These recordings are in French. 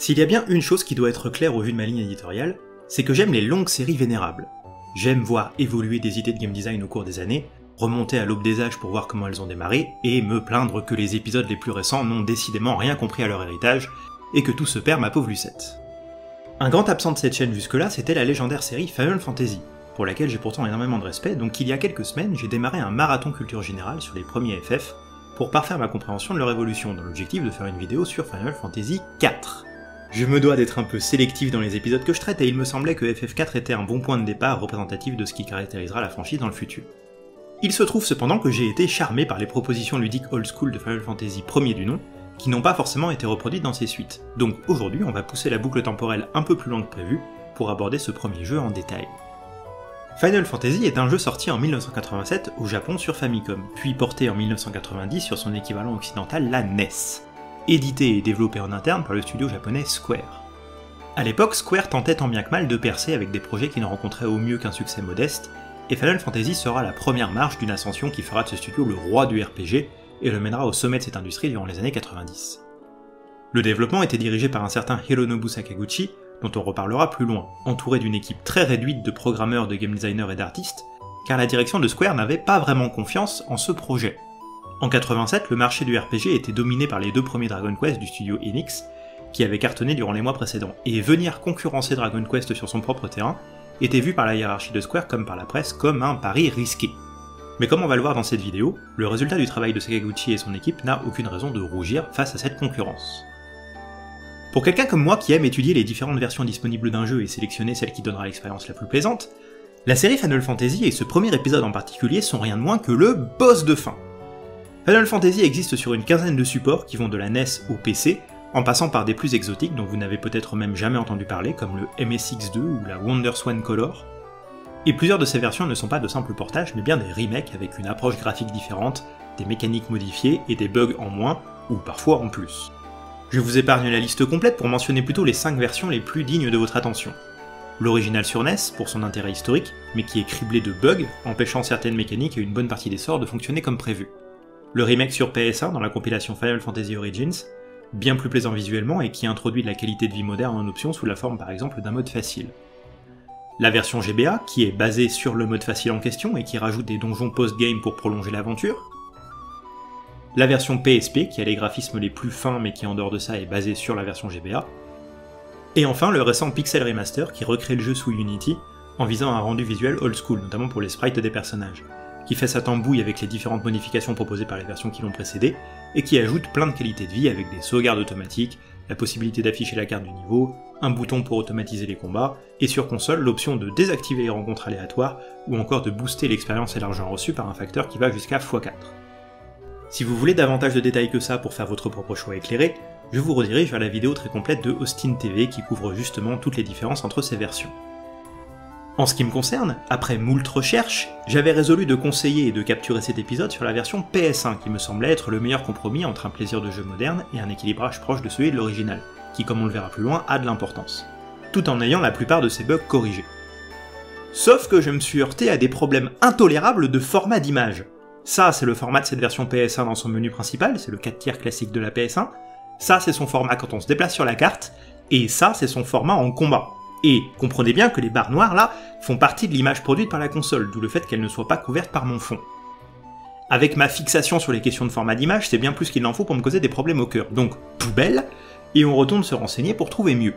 S'il y a bien une chose qui doit être claire au vu de ma ligne éditoriale, c'est que j'aime les longues séries vénérables. J'aime voir évoluer des idées de game design au cours des années, remonter à l'aube des âges pour voir comment elles ont démarré, et me plaindre que les épisodes les plus récents n'ont décidément rien compris à leur héritage, et que tout se perd ma pauvre Lucette. Un grand absent de cette chaîne jusque-là, c'était la légendaire série Final Fantasy, pour laquelle j'ai pourtant énormément de respect, donc il y a quelques semaines, j'ai démarré un marathon culture générale sur les premiers FF, pour parfaire ma compréhension de leur évolution, dans l'objectif de faire une vidéo sur Final Fantasy IV. Je me dois d'être un peu sélectif dans les épisodes que je traite, et il me semblait que FF4 était un bon point de départ représentatif de ce qui caractérisera la franchise dans le futur. Il se trouve cependant que j'ai été charmé par les propositions ludiques old school de Final Fantasy premier du nom, qui n'ont pas forcément été reproduites dans ses suites. Donc aujourd'hui, on va pousser la boucle temporelle un peu plus loin que prévu, pour aborder ce premier jeu en détail. Final Fantasy est un jeu sorti en 1987 au Japon sur Famicom, puis porté en 1990 sur son équivalent occidental, la NES. Édité et développé en interne par le studio japonais Square. A l'époque, Square tentait tant bien que mal de percer avec des projets qui ne rencontraient au mieux qu'un succès modeste, et Final Fantasy sera la première marche d'une ascension qui fera de ce studio le roi du RPG, et le mènera au sommet de cette industrie durant les années 90. Le développement était dirigé par un certain Hironobu Sakaguchi, dont on reparlera plus loin, entouré d'une équipe très réduite de programmeurs, de game designers et d'artistes, car la direction de Square n'avait pas vraiment confiance en ce projet. En 87, le marché du RPG était dominé par les deux premiers Dragon Quest du studio Enix, qui avaient cartonné durant les mois précédents, et venir concurrencer Dragon Quest sur son propre terrain était vu par la hiérarchie de Square comme par la presse comme un pari risqué. Mais comme on va le voir dans cette vidéo, le résultat du travail de Sakaguchi et son équipe n'a aucune raison de rougir face à cette concurrence. Pour quelqu'un comme moi qui aime étudier les différentes versions disponibles d'un jeu et sélectionner celle qui donnera l'expérience la plus plaisante, la série Final Fantasy et ce premier épisode en particulier sont rien de moins que le boss de fin. Final Fantasy existe sur une quinzaine de supports qui vont de la NES au PC, en passant par des plus exotiques dont vous n'avez peut-être même jamais entendu parler, comme le MSX2 ou la WonderSwan Color. Et plusieurs de ces versions ne sont pas de simples portages, mais bien des remakes avec une approche graphique différente, des mécaniques modifiées et des bugs en moins, ou parfois en plus. Je vous épargne la liste complète pour mentionner plutôt les 5 versions les plus dignes de votre attention. L'original sur NES, pour son intérêt historique, mais qui est criblé de bugs, empêchant certaines mécaniques et une bonne partie des sorts de fonctionner comme prévu. Le remake sur PS1 dans la compilation Final Fantasy Origins, bien plus plaisant visuellement et qui introduit de la qualité de vie moderne en option sous la forme par exemple d'un mode facile. La version GBA, qui est basée sur le mode facile en question et qui rajoute des donjons post-game pour prolonger l'aventure. La version PSP, qui a les graphismes les plus fins mais qui en dehors de ça est basée sur la version GBA. Et enfin le récent Pixel Remaster qui recrée le jeu sous Unity en visant un rendu visuel old school, notamment pour les sprites des personnages, qui fait sa tambouille avec les différentes modifications proposées par les versions qui l'ont précédé, et qui ajoute plein de qualités de vie avec des sauvegardes automatiques, la possibilité d'afficher la carte du niveau, un bouton pour automatiser les combats, et sur console l'option de désactiver les rencontres aléatoires, ou encore de booster l'expérience et l'argent reçu par un facteur qui va jusqu'à x4. Si vous voulez davantage de détails que ça pour faire votre propre choix éclairé, je vous redirige vers la vidéo très complète de Austin TV qui couvre justement toutes les différences entre ces versions. En ce qui me concerne, après moult recherches, j'avais résolu de conseiller et de capturer cet épisode sur la version PS1 qui me semblait être le meilleur compromis entre un plaisir de jeu moderne et un équilibrage proche de celui de l'original, qui comme on le verra plus loin a de l'importance, tout en ayant la plupart de ses bugs corrigés. Sauf que je me suis heurté à des problèmes intolérables de format d'image. Ça c'est le format de cette version PS1 dans son menu principal, c'est le 4 tiers classique de la PS1, ça c'est son format quand on se déplace sur la carte, et ça c'est son format en combat. Et comprenez bien que les barres noires là font partie de l'image produite par la console, d'où le fait qu'elles ne soient pas couvertes par mon fond. Avec ma fixation sur les questions de format d'image, c'est bien plus qu'il n'en faut pour me causer des problèmes au cœur, donc poubelle, et on retourne se renseigner pour trouver mieux.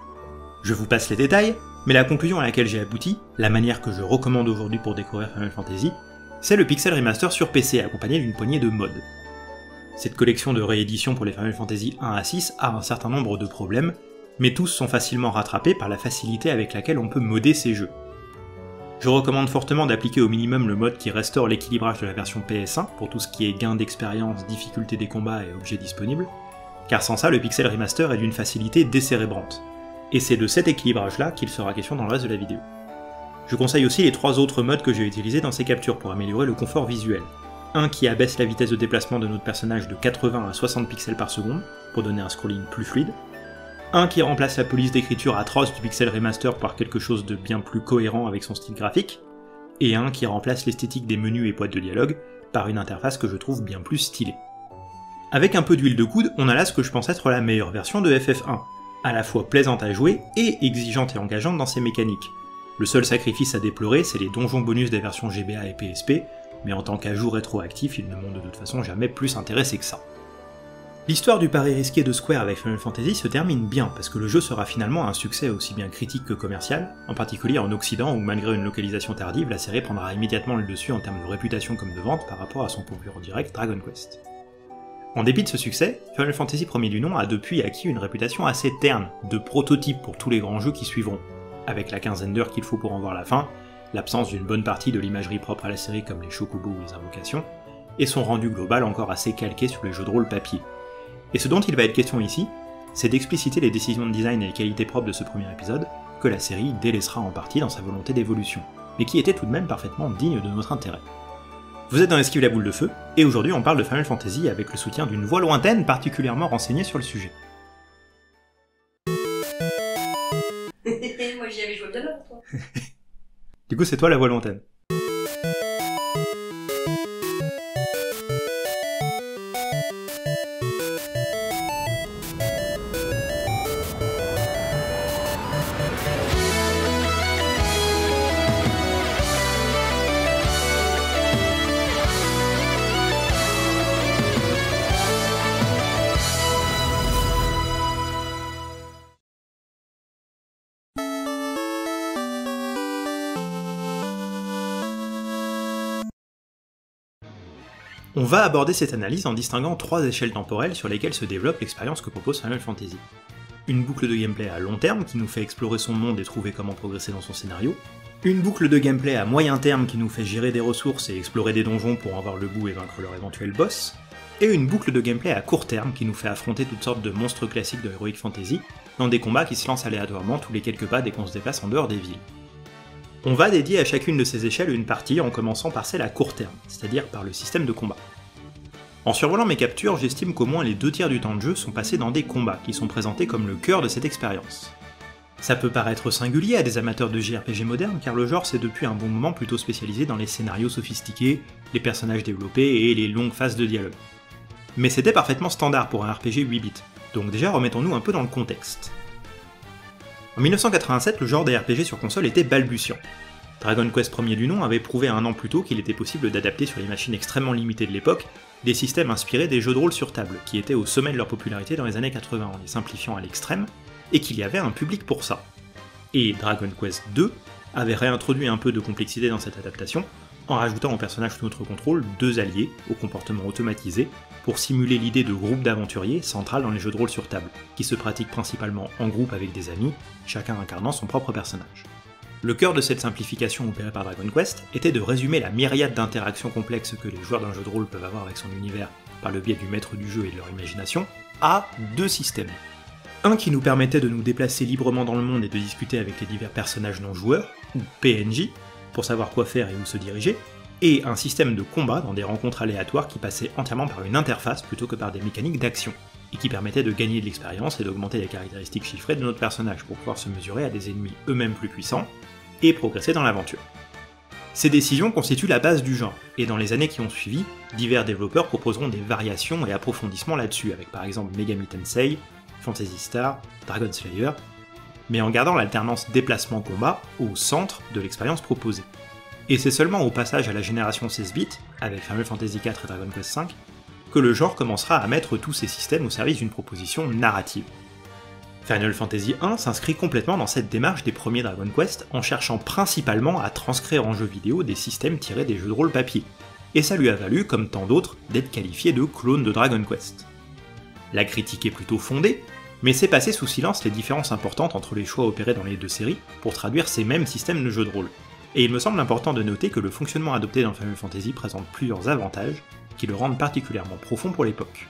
Je vous passe les détails, mais la conclusion à laquelle j'ai abouti, la manière que je recommande aujourd'hui pour découvrir Final Fantasy, c'est le Pixel Remaster sur PC accompagné d'une poignée de mods. Cette collection de rééditions pour les Final Fantasy 1 à 6 a un certain nombre de problèmes, mais tous sont facilement rattrapés par la facilité avec laquelle on peut modder ces jeux. Je recommande fortement d'appliquer au minimum le mode qui restaure l'équilibrage de la version PS1 pour tout ce qui est gain d'expérience, difficulté des combats et objets disponibles, car sans ça le Pixel Remaster est d'une facilité décérébrante. Et c'est de cet équilibrage-là qu'il sera question dans le reste de la vidéo. Je conseille aussi les 3 autres modes que j'ai utilisés dans ces captures pour améliorer le confort visuel. Un qui abaisse la vitesse de déplacement de notre personnage de 80 à 60 pixels par seconde, pour donner un scrolling plus fluide. Un qui remplace la police d'écriture atroce du Pixel Remaster par quelque chose de bien plus cohérent avec son style graphique, et un qui remplace l'esthétique des menus et boîtes de dialogue par une interface que je trouve bien plus stylée. Avec un peu d'huile de coude, on a là ce que je pense être la meilleure version de FF1, à la fois plaisante à jouer et exigeante et engageante dans ses mécaniques. Le seul sacrifice à déplorer, c'est les donjons bonus des versions GBA et PSP, mais en tant qu'ajout rétroactif, ils ne m'ont de toute façon jamais plus intéressé que ça. L'histoire du pari risqué de Square avec Final Fantasy se termine bien, parce que le jeu sera finalement un succès aussi bien critique que commercial, en particulier en Occident où malgré une localisation tardive, la série prendra immédiatement le dessus en termes de réputation comme de vente par rapport à son concurrent direct Dragon Quest. En dépit de ce succès, Final Fantasy premier du nom a depuis acquis une réputation assez terne, de prototype pour tous les grands jeux qui suivront, avec la quinzaine d'heures qu'il faut pour en voir la fin, l'absence d'une bonne partie de l'imagerie propre à la série comme les chocobos ou les invocations, et son rendu global encore assez calqué sur les jeux de rôle papier. Et ce dont il va être question ici, c'est d'expliciter les décisions de design et les qualités propres de ce premier épisode, que la série délaissera en partie dans sa volonté d'évolution, mais qui était tout de même parfaitement digne de notre intérêt. Vous êtes dans Esquive la boule de feu, et aujourd'hui on parle de Final Fantasy avec le soutien d'une voix lointaine particulièrement renseignée sur le sujet. Moi j'y avais joué bien avant toi. Du coup c'est toi la voix lointaine. On va aborder cette analyse en distinguant 3 échelles temporelles sur lesquelles se développe l'expérience que propose Final Fantasy. Une boucle de gameplay à long terme qui nous fait explorer son monde et trouver comment progresser dans son scénario, une boucle de gameplay à moyen terme qui nous fait gérer des ressources et explorer des donjons pour en voir le bout et vaincre leur éventuel boss, et une boucle de gameplay à court terme qui nous fait affronter toutes sortes de monstres classiques de Heroic Fantasy dans des combats qui se lancent aléatoirement tous les quelques pas dès qu'on se déplace en dehors des villes. On va dédier à chacune de ces échelles une partie en commençant par celle à court terme, c'est-à-dire par le système de combat. En survolant mes captures, j'estime qu'au moins les 2/3 du temps de jeu sont passés dans des combats, qui sont présentés comme le cœur de cette expérience. Ça peut paraître singulier à des amateurs de JRPG modernes, car le genre s'est depuis un bon moment plutôt spécialisé dans les scénarios sophistiqués, les personnages développés et les longues phases de dialogue. Mais c'était parfaitement standard pour un RPG 8 bits, donc déjà remettons-nous un peu dans le contexte. En 1987, le genre des RPG sur console était balbutiant. Dragon Quest premier du nom avait prouvé un an plus tôt qu'il était possible d'adapter sur les machines extrêmement limitées de l'époque des systèmes inspirés des jeux de rôle sur table, qui étaient au sommet de leur popularité dans les années 80 en les simplifiant à l'extrême, et qu'il y avait un public pour ça. Et Dragon Quest II avait réintroduit un peu de complexité dans cette adaptation, en rajoutant au personnage sous notre contrôle 2 alliés, au comportement automatisé, pour simuler l'idée de groupe d'aventuriers centrale dans les jeux de rôle sur table, qui se pratiquent principalement en groupe avec des amis, chacun incarnant son propre personnage. Le cœur de cette simplification opérée par Dragon Quest était de résumer la myriade d'interactions complexes que les joueurs d'un jeu de rôle peuvent avoir avec son univers par le biais du maître du jeu et de leur imagination, à 2 systèmes. Un qui nous permettait de nous déplacer librement dans le monde et de discuter avec les divers personnages non joueurs, ou PNJ, pour savoir quoi faire et où se diriger, et un système de combat dans des rencontres aléatoires qui passait entièrement par une interface plutôt que par des mécaniques d'action, et qui permettait de gagner de l'expérience et d'augmenter les caractéristiques chiffrées de notre personnage pour pouvoir se mesurer à des ennemis eux-mêmes plus puissants, et progresser dans l'aventure. Ces décisions constituent la base du genre, et dans les années qui ont suivi, divers développeurs proposeront des variations et approfondissements là-dessus, avec par exemple Megami Tensei, Phantasy Star, Dragon Slayer, mais en gardant l'alternance déplacement-combat au centre de l'expérience proposée. Et c'est seulement au passage à la génération 16 bits, avec Final Fantasy IV et Dragon Quest V, que le genre commencera à mettre tous ces systèmes au service d'une proposition narrative. Final Fantasy I s'inscrit complètement dans cette démarche des premiers Dragon Quest en cherchant principalement à transcrire en jeu vidéo des systèmes tirés des jeux de rôle papier, et ça lui a valu, comme tant d'autres, d'être qualifié de clone de Dragon Quest. La critique est plutôt fondée, mais c'est passé sous silence les différences importantes entre les choix opérés dans les 2 séries pour traduire ces mêmes systèmes de jeux de rôle, et il me semble important de noter que le fonctionnement adopté dans Final Fantasy présente plusieurs avantages qui le rendent particulièrement profond pour l'époque.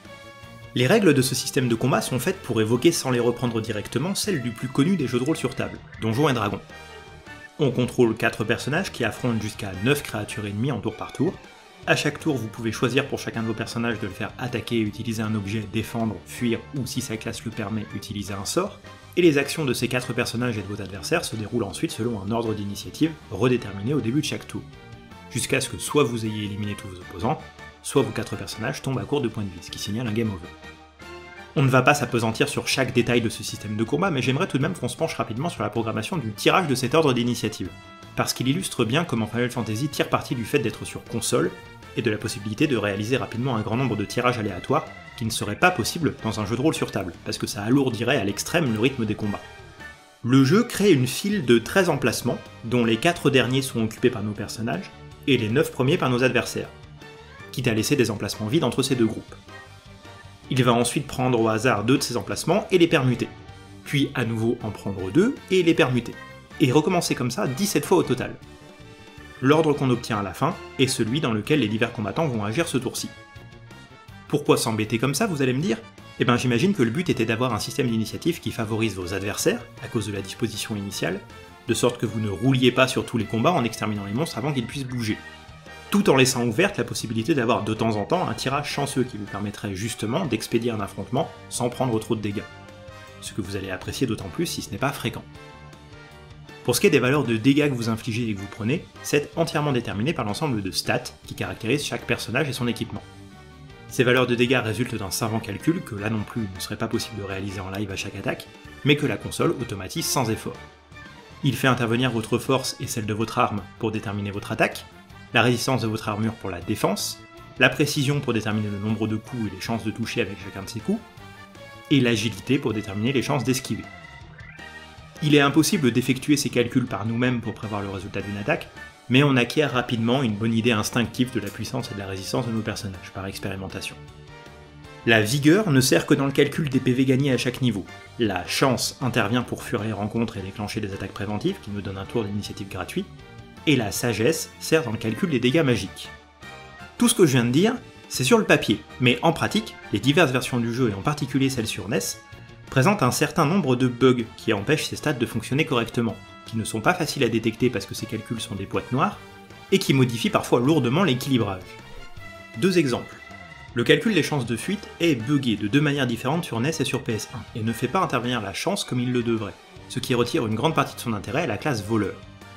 Les règles de ce système de combat sont faites pour évoquer sans les reprendre directement celles du plus connu des jeux de rôle sur table, Donjons et Dragons. On contrôle 4 personnages qui affrontent jusqu'à 9 créatures ennemies en tour par tour. À chaque tour, vous pouvez choisir pour chacun de vos personnages de le faire attaquer, utiliser un objet, défendre, fuir, ou si sa classe le permet, utiliser un sort, et les actions de ces 4 personnages et de vos adversaires se déroulent ensuite selon un ordre d'initiative redéterminé au début de chaque tour, jusqu'à ce que soit vous ayez éliminé tous vos opposants, soit vos 4 personnages tombent à court de points de vie, ce qui signale un game over. On ne va pas s'appesantir sur chaque détail de ce système de combat, mais j'aimerais tout de même qu'on se penche rapidement sur la programmation du tirage de cet ordre d'initiative, parce qu'il illustre bien comment Final Fantasy tire parti du fait d'être sur console, et de la possibilité de réaliser rapidement un grand nombre de tirages aléatoires qui ne seraient pas possibles dans un jeu de rôle sur table, parce que ça alourdirait à l'extrême le rythme des combats. Le jeu crée une file de 13 emplacements, dont les 4 derniers sont occupés par nos personnages, et les 9 premiers par nos adversaires, quitte à laisser des emplacements vides entre ces deux groupes. Il va ensuite prendre au hasard 2 de ces emplacements et les permuter, puis à nouveau en prendre 2 et les permuter, et recommencer comme ça 17 fois au total. L'ordre qu'on obtient à la fin est celui dans lequel les divers combattants vont agir ce tour-ci. Pourquoi s'embêter comme ça, vous allez me dire ? Eh ben j'imagine que le but était d'avoir un système d'initiative qui favorise vos adversaires, à cause de la disposition initiale, de sorte que vous ne rouliez pas sur tous les combats en exterminant les monstres avant qu'ils puissent bouger, tout en laissant ouverte la possibilité d'avoir de temps en temps un tirage chanceux qui vous permettrait justement d'expédier un affrontement sans prendre trop de dégâts, ce que vous allez apprécier d'autant plus si ce n'est pas fréquent. Pour ce qui est des valeurs de dégâts que vous infligez et que vous prenez, c'est entièrement déterminé par l'ensemble de stats qui caractérisent chaque personnage et son équipement. Ces valeurs de dégâts résultent d'un savant calcul que là non plus ne serait pas possible de réaliser en live à chaque attaque, mais que la console automatise sans effort. Il fait intervenir votre force et celle de votre arme pour déterminer votre attaque, la résistance de votre armure pour la défense, la précision pour déterminer le nombre de coups et les chances de toucher avec chacun de ces coups, et l'agilité pour déterminer les chances d'esquiver. Il est impossible d'effectuer ces calculs par nous-mêmes pour prévoir le résultat d'une attaque, mais on acquiert rapidement une bonne idée instinctive de la puissance et de la résistance de nos personnages, par expérimentation. La vigueur ne sert que dans le calcul des PV gagnés à chaque niveau. La chance intervient pour fuir les rencontres et déclencher des attaques préventives qui nous donnent un tour d'initiative gratuit, et la sagesse sert dans le calcul des dégâts magiques. Tout ce que je viens de dire, c'est sur le papier, mais en pratique, les diverses versions du jeu, et en particulier celle sur NES, présentent un certain nombre de bugs qui empêchent ces stats de fonctionner correctement, qui ne sont pas faciles à détecter parce que ces calculs sont des boîtes noires, et qui modifient parfois lourdement l'équilibrage. 2 exemples. Le calcul des chances de fuite est buggé de 2 manières différentes sur NES et sur PS1, et ne fait pas intervenir la chance comme il le devrait, ce qui retire une grande partie de son intérêt à la classe voleur.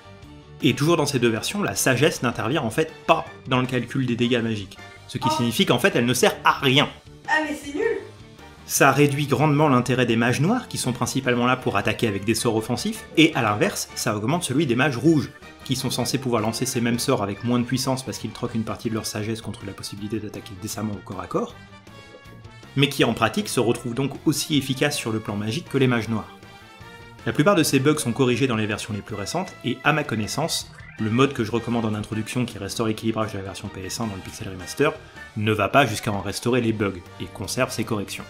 Et toujours dans ces 2 versions, la sagesse n'intervient en fait pas dans le calcul des dégâts magiques, ce qui signifie qu'en fait elle ne sert à rien. Ah mais c'est nul! Ça réduit grandement l'intérêt des mages noirs, qui sont principalement là pour attaquer avec des sorts offensifs, et à l'inverse, ça augmente celui des mages rouges, qui sont censés pouvoir lancer ces mêmes sorts avec moins de puissance parce qu'ils troquent une partie de leur sagesse contre la possibilité d'attaquer décemment au corps à corps, mais qui en pratique se retrouvent donc aussi efficaces sur le plan magique que les mages noirs. La plupart de ces bugs sont corrigés dans les versions les plus récentes, et à ma connaissance, le mode que je recommande en introduction qui restaure l'équilibrage de la version PS1 dans le Pixel Remaster ne va pas jusqu'à en restaurer les bugs, et conserve ses corrections.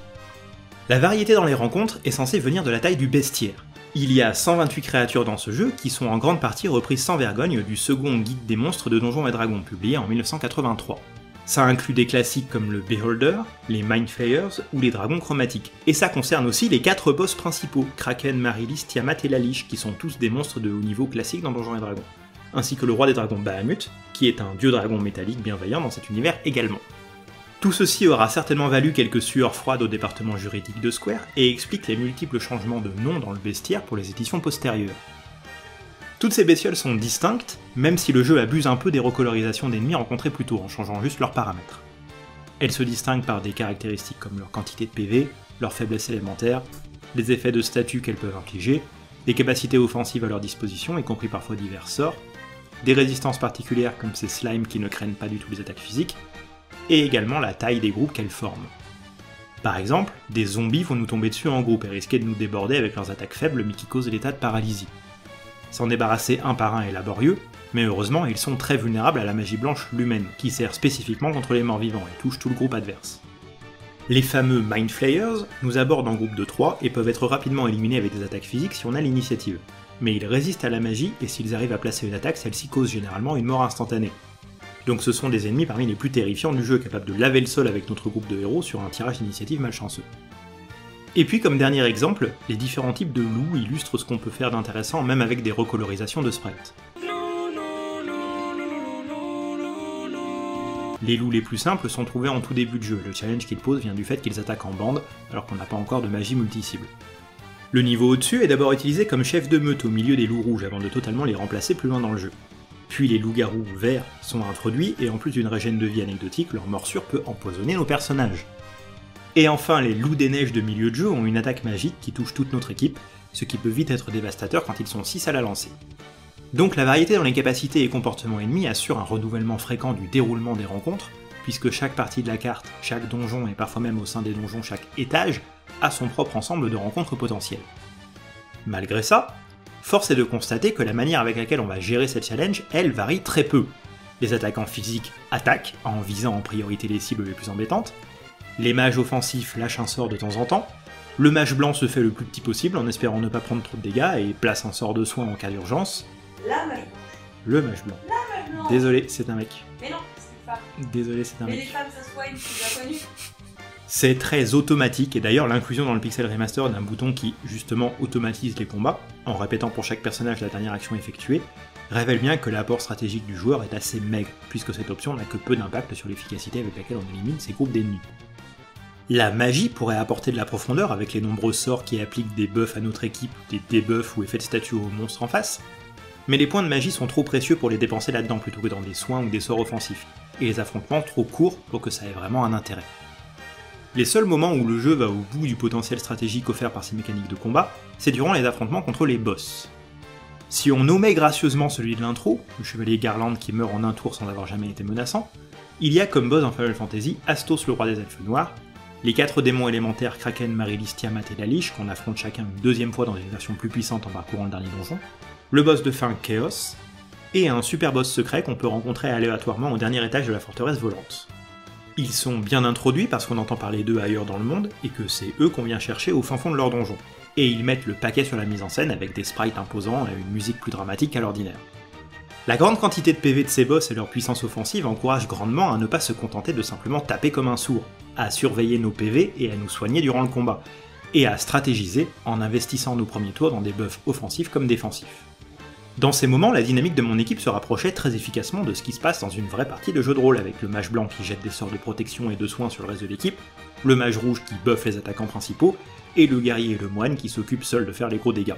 La variété dans les rencontres est censée venir de la taille du bestiaire. Il y a 128 créatures dans ce jeu qui sont en grande partie reprises sans vergogne du second guide des monstres de Donjons et Dragons publié en 1983. Ça inclut des classiques comme le Beholder, les Mind Flayers ou les dragons chromatiques. Et ça concerne aussi les 4 boss principaux, Kraken, Marilis, Tiamat et Lalich, qui sont tous des monstres de haut niveau classiques dans Donjons et Dragons. Ainsi que le roi des dragons Bahamut, qui est un dieu dragon métallique bienveillant dans cet univers également. Tout ceci aura certainement valu quelques sueurs froides au département juridique de Square, et explique les multiples changements de nom dans le bestiaire pour les éditions postérieures. Toutes ces bestioles sont distinctes, même si le jeu abuse un peu des recolorisations d'ennemis rencontrés plus tôt en changeant juste leurs paramètres. Elles se distinguent par des caractéristiques comme leur quantité de PV, leur faiblesse élémentaire, les effets de statut qu'elles peuvent infliger, des capacités offensives à leur disposition, y compris parfois divers sorts, des résistances particulières comme ces slimes qui ne craignent pas du tout les attaques physiques, et également la taille des groupes qu'elles forment. Par exemple, des zombies vont nous tomber dessus en groupe et risquer de nous déborder avec leurs attaques faibles mais qui causent l'état de paralysie. S'en débarrasser un par un est laborieux, mais heureusement ils sont très vulnérables à la magie blanche Lumen, qui sert spécifiquement contre les morts vivants et touche tout le groupe adverse. Les fameux Mind Flayers nous abordent en groupe de 3 et peuvent être rapidement éliminés avec des attaques physiques si on a l'initiative, mais ils résistent à la magie et s'ils arrivent à placer une attaque, celle-ci cause généralement une mort instantanée. Donc ce sont des ennemis parmi les plus terrifiants du jeu, capables de laver le sol avec notre groupe de héros sur un tirage d'initiative malchanceux. Et puis comme dernier exemple, les différents types de loups illustrent ce qu'on peut faire d'intéressant même avec des recolorisations de sprites. Les loups les plus simples sont trouvés en tout début de jeu, le challenge qu'ils posent vient du fait qu'ils attaquent en bande, alors qu'on n'a pas encore de magie multi-cible. Le niveau au-dessus est d'abord utilisé comme chef de meute au milieu des loups rouges avant de totalement les remplacer plus loin dans le jeu. Puis les loups-garous verts sont introduits, et en plus d'une régène de vie anecdotique, leur morsure peut empoisonner nos personnages. Et enfin, les loups des neiges de milieu de jeu ont une attaque magique qui touche toute notre équipe, ce qui peut vite être dévastateur quand ils sont 6 à la lancer. Donc la variété dans les capacités et comportements ennemis assure un renouvellement fréquent du déroulement des rencontres, puisque chaque partie de la carte, chaque donjon et parfois même au sein des donjons chaque étage, a son propre ensemble de rencontres potentielles. Malgré ça, force est de constater que la manière avec laquelle on va gérer cette challenge, elle, varie très peu. Les attaquants physiques attaquent en visant en priorité les cibles les plus embêtantes, les mages offensifs lâchent un sort de temps en temps, le mage blanc se fait le plus petit possible en espérant ne pas prendre trop de dégâts et place un sort de soin en cas d'urgence. La mage blanche. Le mage blanc. La mage blanche. Désolé, c'est un mec. Mais non, c'est une femme. Désolé, c'est un Mais mec. les femmes, ça se soigne, c'est bien connu. C'est très automatique, et d'ailleurs l'inclusion dans le Pixel Remaster d'un bouton qui, justement, automatise les combats, en répétant pour chaque personnage la dernière action effectuée, révèle bien que l'apport stratégique du joueur est assez maigre, puisque cette option n'a que peu d'impact sur l'efficacité avec laquelle on élimine ces groupes d'ennemis. La magie pourrait apporter de la profondeur avec les nombreux sorts qui appliquent des buffs à notre équipe, des debuffs ou effets de statut aux monstres en face, mais les points de magie sont trop précieux pour les dépenser là-dedans plutôt que dans des soins ou des sorts offensifs, et les affrontements trop courts pour que ça ait vraiment un intérêt. Les seuls moments où le jeu va au bout du potentiel stratégique offert par ces mécaniques de combat, c'est durant les affrontements contre les boss. Si on nommait gracieusement celui de l'intro, le chevalier Garland qui meurt en un tour sans avoir jamais été menaçant, il y a comme boss en Final Fantasy Astos le roi des elfes noirs, les 4 démons élémentaires Kraken, Marilis, Tiamat et Lalish qu'on affronte chacun une deuxième fois dans une version plus puissante en parcourant le dernier donjon, le boss de fin Chaos, et un super boss secret qu'on peut rencontrer aléatoirement au dernier étage de la forteresse volante. Ils sont bien introduits parce qu'on entend parler d'eux ailleurs dans le monde, et que c'est eux qu'on vient chercher au fin fond de leur donjon. Et ils mettent le paquet sur la mise en scène avec des sprites imposants et une musique plus dramatique qu'à l'ordinaire. La grande quantité de PV de ces boss et leur puissance offensive encouragent grandement à ne pas se contenter de simplement taper comme un sourd, à surveiller nos PV et à nous soigner durant le combat, et à stratégiser en investissant nos premiers tours dans des buffs offensifs comme défensifs. Dans ces moments, la dynamique de mon équipe se rapprochait très efficacement de ce qui se passe dans une vraie partie de jeu de rôle, avec le mage blanc qui jette des sorts de protection et de soins sur le reste de l'équipe, le mage rouge qui buffe les attaquants principaux, et le guerrier et le moine qui s'occupent seuls de faire les gros dégâts.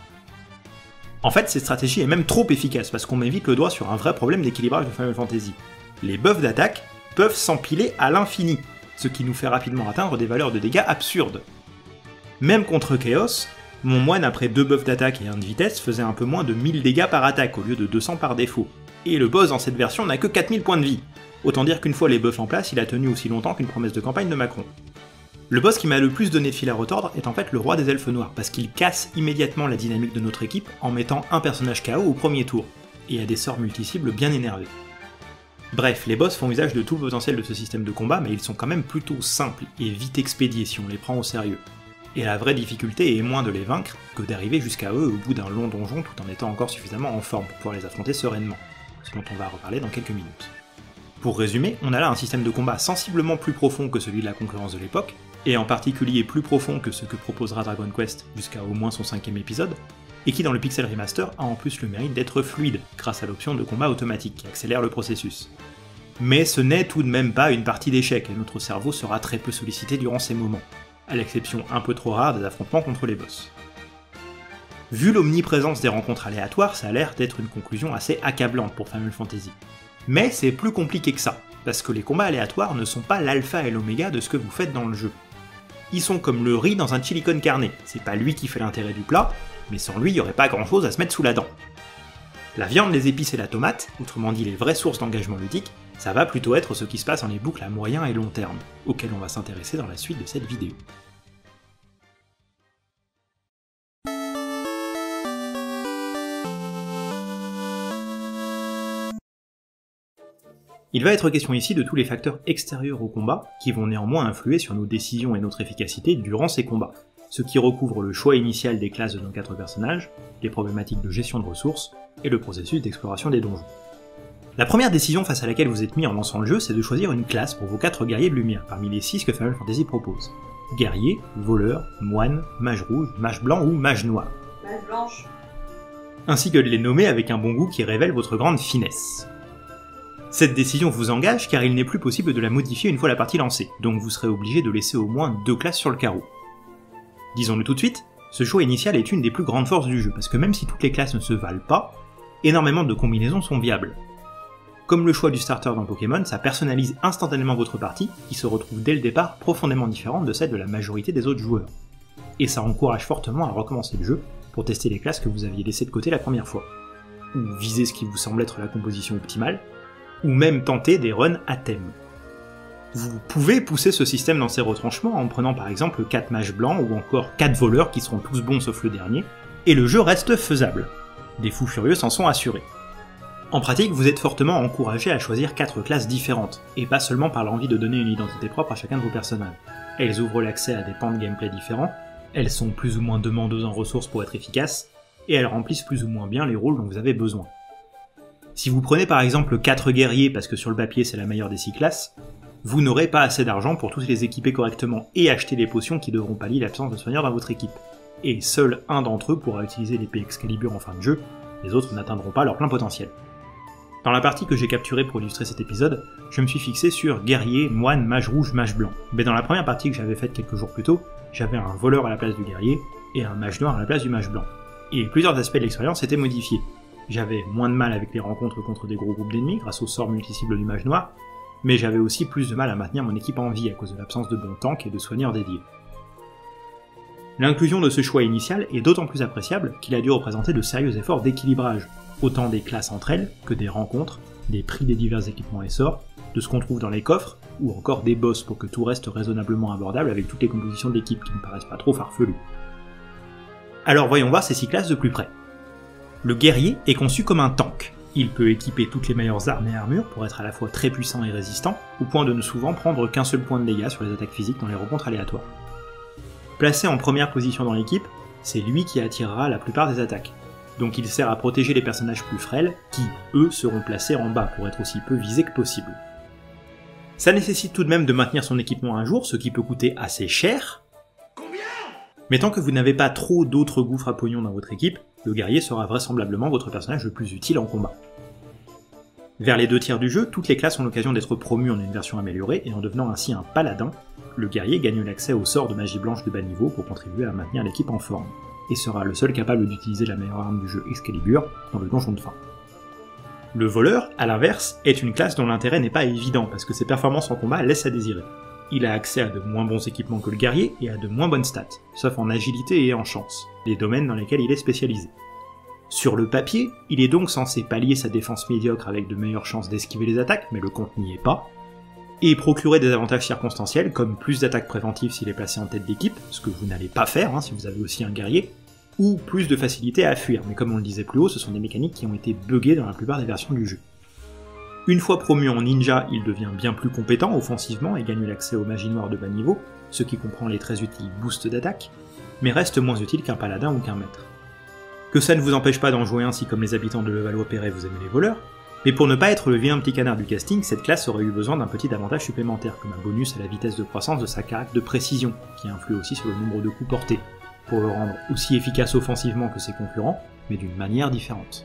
En fait, cette stratégie est même trop efficace parce qu'on met vite le doigt sur un vrai problème d'équilibrage de Final Fantasy. Les buffs d'attaque peuvent s'empiler à l'infini, ce qui nous fait rapidement atteindre des valeurs de dégâts absurdes. Même contre Chaos, mon moine après 2 buffs d'attaque et 1 de vitesse faisait un peu moins de 1000 dégâts par attaque au lieu de 200 par défaut, et le boss dans cette version n'a que 4000 points de vie. Autant dire qu'une fois les buffs en place, il a tenu aussi longtemps qu'une promesse de campagne de Macron. Le boss qui m'a le plus donné de fil à retordre est en fait le roi des elfes noirs, parce qu'il casse immédiatement la dynamique de notre équipe en mettant un personnage KO au premier tour, et a des sorts multi-cibles bien énervés. Bref, les boss font usage de tout le potentiel de ce système de combat, mais ils sont quand même plutôt simples et vite expédiés si on les prend au sérieux. Et la vraie difficulté est moins de les vaincre que d'arriver jusqu'à eux au bout d'un long donjon tout en étant encore suffisamment en forme pour pouvoir les affronter sereinement, ce dont on va reparler dans quelques minutes. Pour résumer, on a là un système de combat sensiblement plus profond que celui de la concurrence de l'époque, et en particulier plus profond que ce que proposera Dragon Quest jusqu'à au moins son 5e épisode, et qui dans le Pixel Remaster a en plus le mérite d'être fluide, grâce à l'option de combat automatique qui accélère le processus. Mais ce n'est tout de même pas une partie d'échecs, et notre cerveau sera très peu sollicité durant ces moments, à l'exception un peu trop rare des affrontements contre les boss. Vu l'omniprésence des rencontres aléatoires, ça a l'air d'être une conclusion assez accablante pour Final Fantasy. Mais c'est plus compliqué que ça, parce que les combats aléatoires ne sont pas l'alpha et l'oméga de ce que vous faites dans le jeu. Ils sont comme le riz dans un chili con carne, c'est pas lui qui fait l'intérêt du plat, mais sans lui, il n'y aurait pas grand chose à se mettre sous la dent. La viande, les épices et la tomate, autrement dit les vraies sources d'engagement ludique, ça va plutôt être ce qui se passe dans les boucles à moyen et long terme, auxquelles on va s'intéresser dans la suite de cette vidéo. Il va être question ici de tous les facteurs extérieurs au combat, qui vont néanmoins influer sur nos décisions et notre efficacité durant ces combats, ce qui recouvre le choix initial des classes de nos 4 personnages, les problématiques de gestion de ressources, et le processus d'exploration des donjons. La première décision face à laquelle vous êtes mis en lançant le jeu, c'est de choisir une classe pour vos 4 guerriers de lumière, parmi les 6 que Final Fantasy propose. Guerrier, voleur, moine, mage rouge, mage blanc ou mage noir. Mage blanche. Ainsi que de les nommer avec un bon goût qui révèle votre grande finesse. Cette décision vous engage car il n'est plus possible de la modifier une fois la partie lancée, donc vous serez obligé de laisser au moins 2 classes sur le carreau. Disons-le tout de suite, ce choix initial est une des plus grandes forces du jeu, parce que même si toutes les classes ne se valent pas, énormément de combinaisons sont viables. Comme le choix du starter dans Pokémon, ça personnalise instantanément votre partie, qui se retrouve dès le départ profondément différente de celle de la majorité des autres joueurs. Et ça encourage fortement à recommencer le jeu pour tester les classes que vous aviez laissées de côté la première fois, ou viser ce qui vous semble être la composition optimale, ou même tenter des runs à thème. Vous pouvez pousser ce système dans ses retranchements en prenant par exemple 4 mages blancs ou encore 4 voleurs qui seront tous bons sauf le dernier, et le jeu reste faisable. Des fous furieux s'en sont assurés. En pratique, vous êtes fortement encouragé à choisir 4 classes différentes, et pas seulement par l'envie de donner une identité propre à chacun de vos personnages. Elles ouvrent l'accès à des pans de gameplay différents, elles sont plus ou moins demandeuses en ressources pour être efficaces, et elles remplissent plus ou moins bien les rôles dont vous avez besoin. Si vous prenez par exemple 4 guerriers parce que sur le papier c'est la meilleure des 6 classes, vous n'aurez pas assez d'argent pour tous les équiper correctement et acheter des potions qui devront pallier l'absence de soigneurs dans votre équipe. Et seul un d'entre eux pourra utiliser l'épée Excalibur en fin de jeu, les autres n'atteindront pas leur plein potentiel. Dans la partie que j'ai capturée pour illustrer cet épisode, je me suis fixé sur guerrier, moine, mage rouge, mage blanc. Mais dans la première partie que j'avais faite quelques jours plus tôt, j'avais un voleur à la place du guerrier et un mage noir à la place du mage blanc. Et plusieurs aspects de l'expérience étaient modifiés. J'avais moins de mal avec les rencontres contre des gros groupes d'ennemis grâce au sort multicible du mage noir, mais j'avais aussi plus de mal à maintenir mon équipe en vie à cause de l'absence de bons tanks et de soigneurs dédiés. L'inclusion de ce choix initial est d'autant plus appréciable qu'il a dû représenter de sérieux efforts d'équilibrage, autant des classes entre elles que des rencontres, des prix des divers équipements et sorts, de ce qu'on trouve dans les coffres, ou encore des boss pour que tout reste raisonnablement abordable avec toutes les compositions de l'équipe qui ne paraissent pas trop farfelues. Alors voyons voir ces 6 classes de plus près. Le guerrier est conçu comme un tank. Il peut équiper toutes les meilleures armes et armures pour être à la fois très puissant et résistant, au point de ne souvent prendre qu'un seul point de dégâts sur les attaques physiques dans les rencontres aléatoires. Placé en première position dans l'équipe, c'est lui qui attirera la plupart des attaques. Donc il sert à protéger les personnages plus frêles, qui, eux, seront placés en bas pour être aussi peu visés que possible. Ça nécessite tout de même de maintenir son équipement un jour, ce qui peut coûter assez cher. Mais tant que vous n'avez pas trop d'autres gouffres à pognon dans votre équipe, le guerrier sera vraisemblablement votre personnage le plus utile en combat. Vers les 2 tiers du jeu, toutes les classes ont l'occasion d'être promues en une version améliorée, et en devenant ainsi un paladin, le guerrier gagne l'accès au sort de magie blanche de bas niveau pour contribuer à maintenir l'équipe en forme, et sera le seul capable d'utiliser la meilleure arme du jeu Excalibur dans le donjon de fin. Le voleur, à l'inverse, est une classe dont l'intérêt n'est pas évident parce que ses performances en combat laissent à désirer. Il a accès à de moins bons équipements que le guerrier et à de moins bonnes stats, sauf en agilité et en chance, les domaines dans lesquels il est spécialisé. Sur le papier, il est donc censé pallier sa défense médiocre avec de meilleures chances d'esquiver les attaques, mais le compte n'y est pas, et procurer des avantages circonstanciels comme plus d'attaques préventives s'il est placé en tête d'équipe, ce que vous n'allez pas faire si vous avez aussi un guerrier, ou plus de facilité à fuir, mais comme on le disait plus haut, ce sont des mécaniques qui ont été buggées dans la plupart des versions du jeu. Une fois promu en ninja, il devient bien plus compétent offensivement et gagne l'accès aux magies noires de bas niveau, ce qui comprend les très utiles boosts d'attaque, mais reste moins utile qu'un paladin ou qu'un maître. Que ça ne vous empêche pas d'en jouer ainsi comme les habitants de Levallois-Perret vous aimez les voleurs, mais pour ne pas être le vilain petit canard du casting, cette classe aurait eu besoin d'un petit avantage supplémentaire, comme un bonus à la vitesse de croissance de sa carac de précision, qui influe aussi sur le nombre de coups portés, pour le rendre aussi efficace offensivement que ses concurrents, mais d'une manière différente.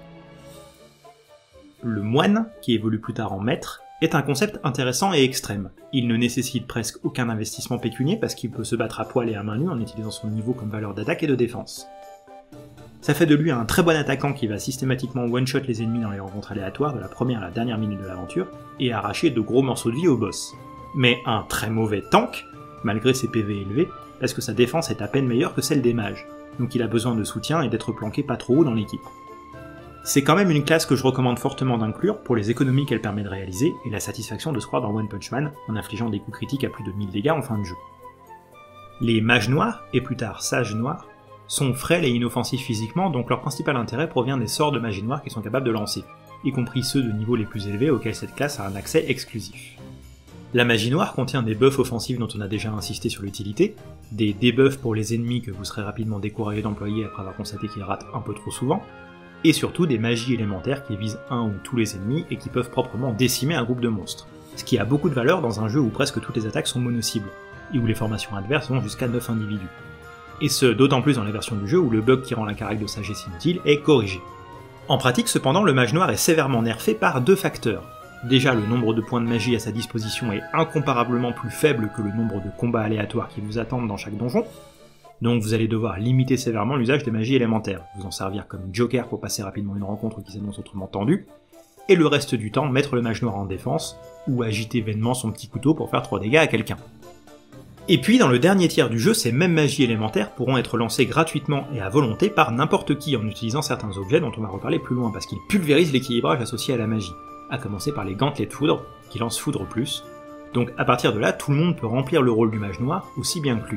Le moine, qui évolue plus tard en maître, est un concept intéressant et extrême. Il ne nécessite presque aucun investissement pécunier parce qu'il peut se battre à poil et à main nue en utilisant son niveau comme valeur d'attaque et de défense. Ça fait de lui un très bon attaquant qui va systématiquement one-shot les ennemis dans les rencontres aléatoires de la première à la dernière minute de l'aventure, et arracher de gros morceaux de vie au boss. Mais un très mauvais tank, malgré ses PV élevés, parce que sa défense est à peine meilleure que celle des mages, donc il a besoin de soutien et d'être planqué pas trop haut dans l'équipe. C'est quand même une classe que je recommande fortement d'inclure pour les économies qu'elle permet de réaliser et la satisfaction de se croire dans One Punch Man en infligeant des coups critiques à plus de 1000 dégâts en fin de jeu. Les mages noirs, et plus tard sages noirs, sont frêles et inoffensifs physiquement, donc leur principal intérêt provient des sorts de magie noire qu'ils sont capables de lancer, y compris ceux de niveau les plus élevés auxquels cette classe a un accès exclusif. La magie noire contient des buffs offensifs dont on a déjà insisté sur l'utilité, des debuffs pour les ennemis que vous serez rapidement découragé d'employer après avoir constaté qu'ils ratent un peu trop souvent, et surtout des magies élémentaires qui visent un ou tous les ennemis et qui peuvent proprement décimer un groupe de monstres, ce qui a beaucoup de valeur dans un jeu où presque toutes les attaques sont mono-cibles, et où les formations adverses vont jusqu'à 9 individus. Et ce, d'autant plus dans les versions du jeu où le bug qui rend la carac de sagesse inutile est corrigé. En pratique cependant, le mage noir est sévèrement nerfé par 2 facteurs. Déjà, le nombre de points de magie à sa disposition est incomparablement plus faible que le nombre de combats aléatoires qui vous attendent dans chaque donjon, donc vous allez devoir limiter sévèrement l'usage des magies élémentaires, vous en servir comme joker pour passer rapidement une rencontre qui s'annonce autrement tendue, et le reste du temps mettre le mage noir en défense, ou agiter vainement son petit couteau pour faire 3 dégâts à quelqu'un. Et puis dans le dernier tiers du jeu, ces mêmes magies élémentaires pourront être lancées gratuitement et à volonté par n'importe qui en utilisant certains objets dont on va reparler plus loin parce qu'ils pulvérisent l'équilibrage associé à la magie, à commencer par les gantelets de foudre, qui lancent foudre plus. Donc à partir de là, tout le monde peut remplir le rôle du mage noir aussi bien que lui.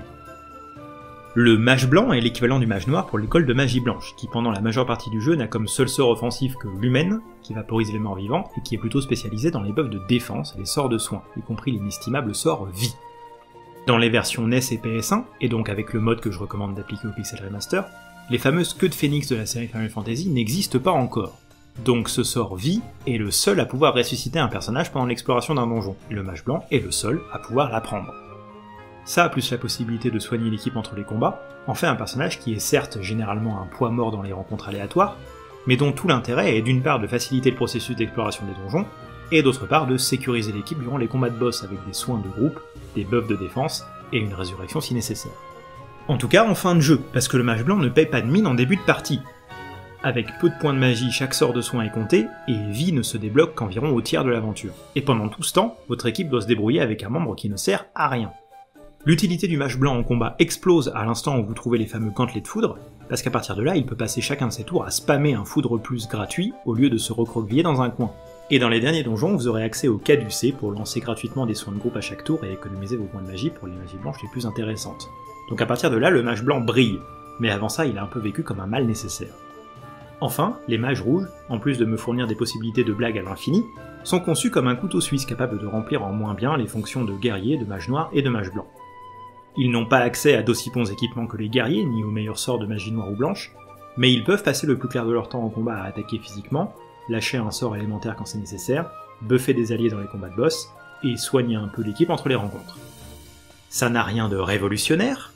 Le mage blanc est l'équivalent du mage noir pour l'école de magie blanche, qui pendant la majeure partie du jeu n'a comme seul sort offensif que l'humaine, qui vaporise les morts vivants, et qui est plutôt spécialisé dans les buffs de défense et les sorts de soins, y compris l'inestimable sort vie. Dans les versions NES et PS1, et donc avec le mode que je recommande d'appliquer au Pixel Remaster, les fameuses queues de phénix de la série Final Fantasy n'existent pas encore. Donc ce sort vie est le seul à pouvoir ressusciter un personnage pendant l'exploration d'un donjon, et le mage blanc est le seul à pouvoir l'apprendre. Ça, plus la possibilité de soigner l'équipe entre les combats, en fait un personnage qui est certes généralement un poids mort dans les rencontres aléatoires, mais dont tout l'intérêt est d'une part de faciliter le processus d'exploration des donjons, et d'autre part de sécuriser l'équipe durant les combats de boss avec des soins de groupe, des buffs de défense, et une résurrection si nécessaire. En tout cas en fin de jeu, parce que le mage blanc ne paye pas de mine en début de partie. Avec peu de points de magie, chaque sort de soin est compté, et vie ne se débloque qu'environ au tiers de l'aventure. Et pendant tout ce temps, votre équipe doit se débrouiller avec un membre qui ne sert à rien. L'utilité du mage blanc en combat explose à l'instant où vous trouvez les fameux gantelets de foudre, parce qu'à partir de là, il peut passer chacun de ses tours à spammer un foudre plus gratuit au lieu de se recroqueviller dans un coin. Et dans les derniers donjons, vous aurez accès au caducée pour lancer gratuitement des soins de groupe à chaque tour et économiser vos points de magie pour les magies blanches les plus intéressantes. Donc à partir de là, le mage blanc brille, mais avant ça, il est un peu vécu comme un mal nécessaire. Enfin, les mages rouges, en plus de me fournir des possibilités de blagues à l'infini, sont conçus comme un couteau suisse capable de remplir en moins bien les fonctions de guerrier, de mage noir et de mage blanc. Ils n'ont pas accès à d'aussi bons équipements que les guerriers, ni aux meilleurs sorts de magie noire ou blanche, mais ils peuvent passer le plus clair de leur temps en combat à attaquer physiquement, lâcher un sort élémentaire quand c'est nécessaire, buffer des alliés dans les combats de boss, et soigner un peu l'équipe entre les rencontres. Ça n'a rien de révolutionnaire,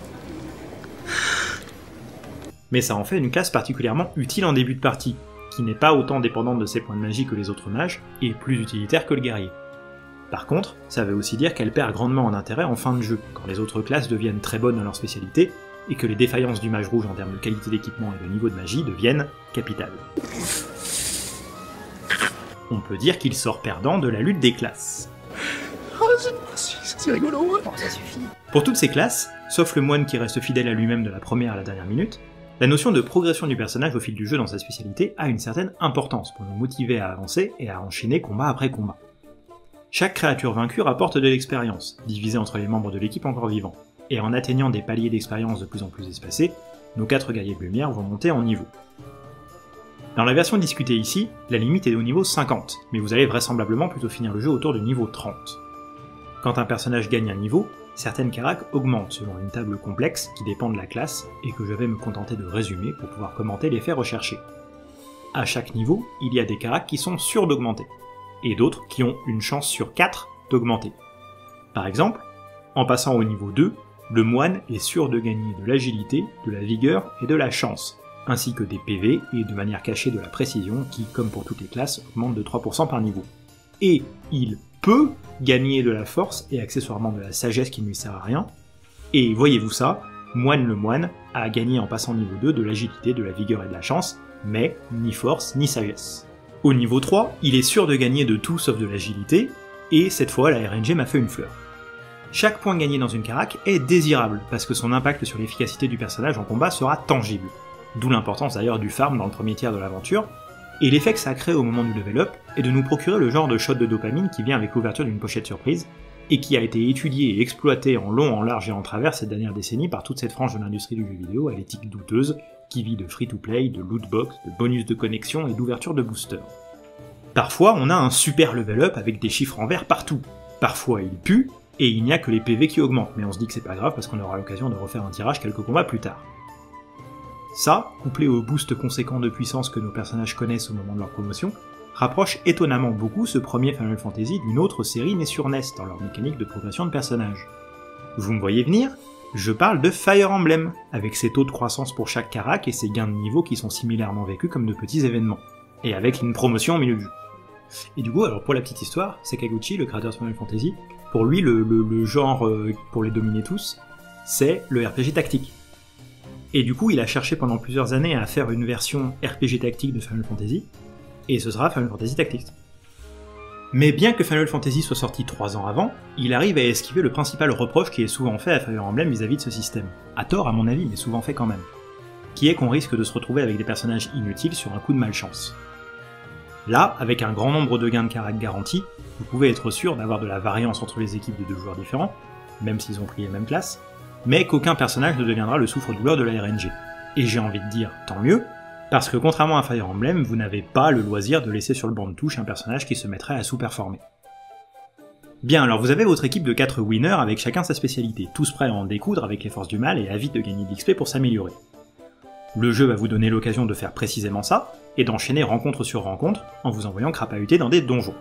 mais ça en fait une classe particulièrement utile en début de partie, qui n'est pas autant dépendante de ses points de magie que les autres mages, et plus utilitaire que le guerrier. Par contre, ça veut aussi dire qu'elle perd grandement en intérêt en fin de jeu, quand les autres classes deviennent très bonnes dans leur spécialité, et que les défaillances du mage rouge en termes de qualité d'équipement et de niveau de magie deviennent capitales. On peut dire qu'il sort perdant de la lutte des classes. Oh, c'est rigolo, ouais. Bon, ça suffit. Pour toutes ces classes, sauf le moine qui reste fidèle à lui-même de la première à la dernière minute, la notion de progression du personnage au fil du jeu dans sa spécialité a une certaine importance pour nous motiver à avancer et à enchaîner combat après combat. Chaque créature vaincue rapporte de l'expérience, divisée entre les membres de l'équipe encore vivants, et en atteignant des paliers d'expérience de plus en plus espacés, nos 4 guerriers de lumière vont monter en niveau. Dans la version discutée ici, la limite est au niveau 50, mais vous allez vraisemblablement plutôt finir le jeu autour du niveau 30. Quand un personnage gagne un niveau, certaines caracs augmentent selon une table complexe qui dépend de la classe et que je vais me contenter de résumer pour pouvoir commenter l'effet recherché. À chaque niveau, il y a des caracs qui sont sûrs d'augmenter, et d'autres qui ont une chance sur 4 d'augmenter. Par exemple, en passant au niveau 2, le moine est sûr de gagner de l'agilité, de la vigueur et de la chance, ainsi que des PV et de manière cachée de la précision qui, comme pour toutes les classes, augmente de 3% par niveau. Et il peut gagner de la force et accessoirement de la sagesse qui ne lui sert à rien, et voyez-vous ça, moine le moine a gagné en passant niveau 2 de l'agilité, de la vigueur et de la chance, mais ni force ni sagesse. Au niveau 3, il est sûr de gagner de tout sauf de l'agilité, et cette fois la RNG m'a fait une fleur. Chaque point gagné dans une carac est désirable, parce que son impact sur l'efficacité du personnage en combat sera tangible. D'où l'importance d'ailleurs du farm dans le premier tiers de l'aventure, et l'effet que ça crée au moment du level up est de nous procurer le genre de shot de dopamine qui vient avec l'ouverture d'une pochette surprise, et qui a été étudié et exploité en long, en large et en travers cette dernière décennie par toute cette frange de l'industrie du jeu vidéo à l'éthique douteuse, qui vit de free-to-play, de lootbox, de bonus de connexion et d'ouverture de booster. Parfois on a un super level up avec des chiffres en vert partout, parfois il pue, et il n'y a que les PV qui augmentent, mais on se dit que c'est pas grave parce qu'on aura l'occasion de refaire un tirage quelques combats plus tard. Ça, couplé au boost conséquent de puissance que nos personnages connaissent au moment de leur promotion, rapproche étonnamment beaucoup ce premier Final Fantasy d'une autre série née sur NES dans leur mécanique de progression de personnages. Vous me voyez venir ? Je parle de Fire Emblem, avec ses taux de croissance pour chaque carac et ses gains de niveau qui sont similairement vécus comme de petits événements, et avec une promotion au milieu du jeu. Et du coup, alors pour la petite histoire, Sakaguchi, le créateur de Final Fantasy, pour lui le genre pour les dominer tous, c'est le RPG tactique. Et du coup, il a cherché pendant plusieurs années à faire une version RPG tactique de Final Fantasy, et ce sera Final Fantasy Tactics. Mais bien que Final Fantasy soit sorti 3 ans avant, il arrive à esquiver le principal reproche qui est souvent fait à Fire Emblem vis-à-vis de ce système. À tort à mon avis, mais souvent fait quand même. Qui est qu'on risque de se retrouver avec des personnages inutiles sur un coup de malchance. Là, avec un grand nombre de gains de caractère garantis, vous pouvez être sûr d'avoir de la variance entre les équipes de 2 joueurs différents, même s'ils ont pris les mêmes classes, mais qu'aucun personnage ne deviendra le souffre-douleur de la RNG. Et j'ai envie de dire tant mieux, parce que contrairement à Fire Emblem, vous n'avez pas le loisir de laisser sur le banc de touche un personnage qui se mettrait à sous-performer. Bien, alors vous avez votre équipe de 4 winners avec chacun sa spécialité, tous prêts à en découdre avec les forces du mal et avides de gagner de l'XP pour s'améliorer. Le jeu va vous donner l'occasion de faire précisément ça, et d'enchaîner rencontre sur rencontre en vous envoyant crapahuter dans des donjons.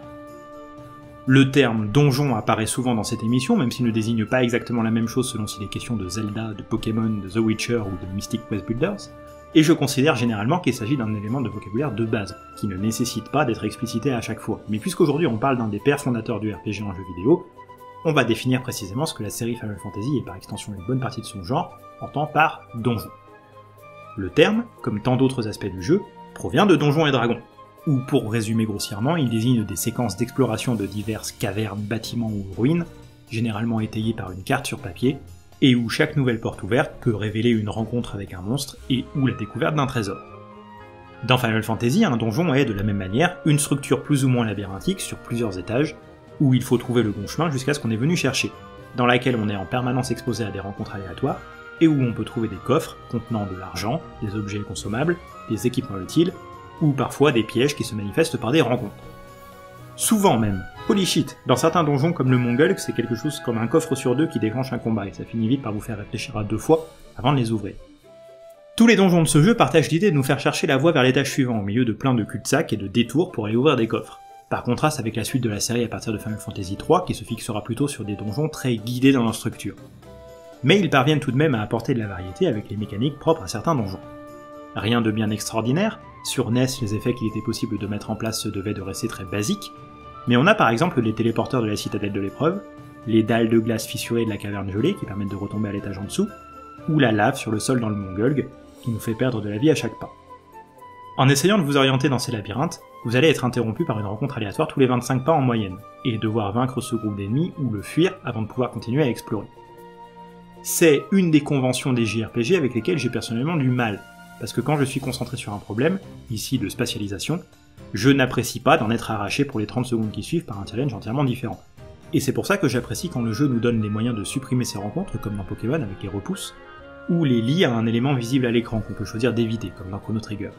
Le terme donjon apparaît souvent dans cette émission, même s'il ne désigne pas exactement la même chose selon s'il est question de Zelda, de Pokémon, de The Witcher ou de Mystic Quest Builders, et je considère généralement qu'il s'agit d'un élément de vocabulaire de base, qui ne nécessite pas d'être explicité à chaque fois. Mais puisqu'aujourd'hui on parle d'un des pères fondateurs du RPG en jeu vidéo, on va définir précisément ce que la série Final Fantasy, et par extension une bonne partie de son genre, entend par donjon. Le terme, comme tant d'autres aspects du jeu, provient de Donjons et Dragons, où pour résumer grossièrement, il désigne des séquences d'exploration de diverses cavernes, bâtiments ou ruines, généralement étayées par une carte sur papier, et où chaque nouvelle porte ouverte peut révéler une rencontre avec un monstre et ou la découverte d'un trésor. Dans Final Fantasy, un donjon est, de la même manière, une structure plus ou moins labyrinthique sur plusieurs étages, où il faut trouver le bon chemin jusqu'à ce qu'on est venu chercher, dans laquelle on est en permanence exposé à des rencontres aléatoires, et où on peut trouver des coffres contenant de l'argent, des objets consommables, des équipements utiles, ou parfois des pièges qui se manifestent par des rencontres. Souvent même, holy shit, dans certains donjons comme le Mongulk, c'est quelque chose comme un coffre sur 2 qui déclenche un combat, et ça finit vite par vous faire réfléchir à 2 fois avant de les ouvrir. Tous les donjons de ce jeu partagent l'idée de nous faire chercher la voie vers l'étage suivant, au milieu de plein de cul-de-sac et de détours pour aller ouvrir des coffres. Par contraste avec la suite de la série à partir de Final Fantasy III, qui se fixera plutôt sur des donjons très guidés dans leur structure. Mais ils parviennent tout de même à apporter de la variété avec les mécaniques propres à certains donjons. Rien de bien extraordinaire, sur NES les effets qu'il était possible de mettre en place se devaient de rester très basiques, mais on a par exemple les téléporteurs de la citadelle de l'épreuve, les dalles de glace fissurées de la caverne gelée qui permettent de retomber à l'étage en dessous, ou la lave sur le sol dans le Mongulk qui nous fait perdre de la vie à chaque pas. En essayant de vous orienter dans ces labyrinthes, vous allez être interrompu par une rencontre aléatoire tous les 25 pas en moyenne, et devoir vaincre ce groupe d'ennemis ou le fuir avant de pouvoir continuer à explorer. C'est une des conventions des JRPG avec lesquelles j'ai personnellement du mal, parce que quand je suis concentré sur un problème, ici de spatialisation, je n'apprécie pas d'en être arraché pour les 30 secondes qui suivent par un challenge entièrement différent. Et c'est pour ça que j'apprécie quand le jeu nous donne les moyens de supprimer ces rencontres, comme dans Pokémon avec les repousses, ou les lie à un élément visible à l'écran qu'on peut choisir d'éviter, comme dans Chrono Trigger.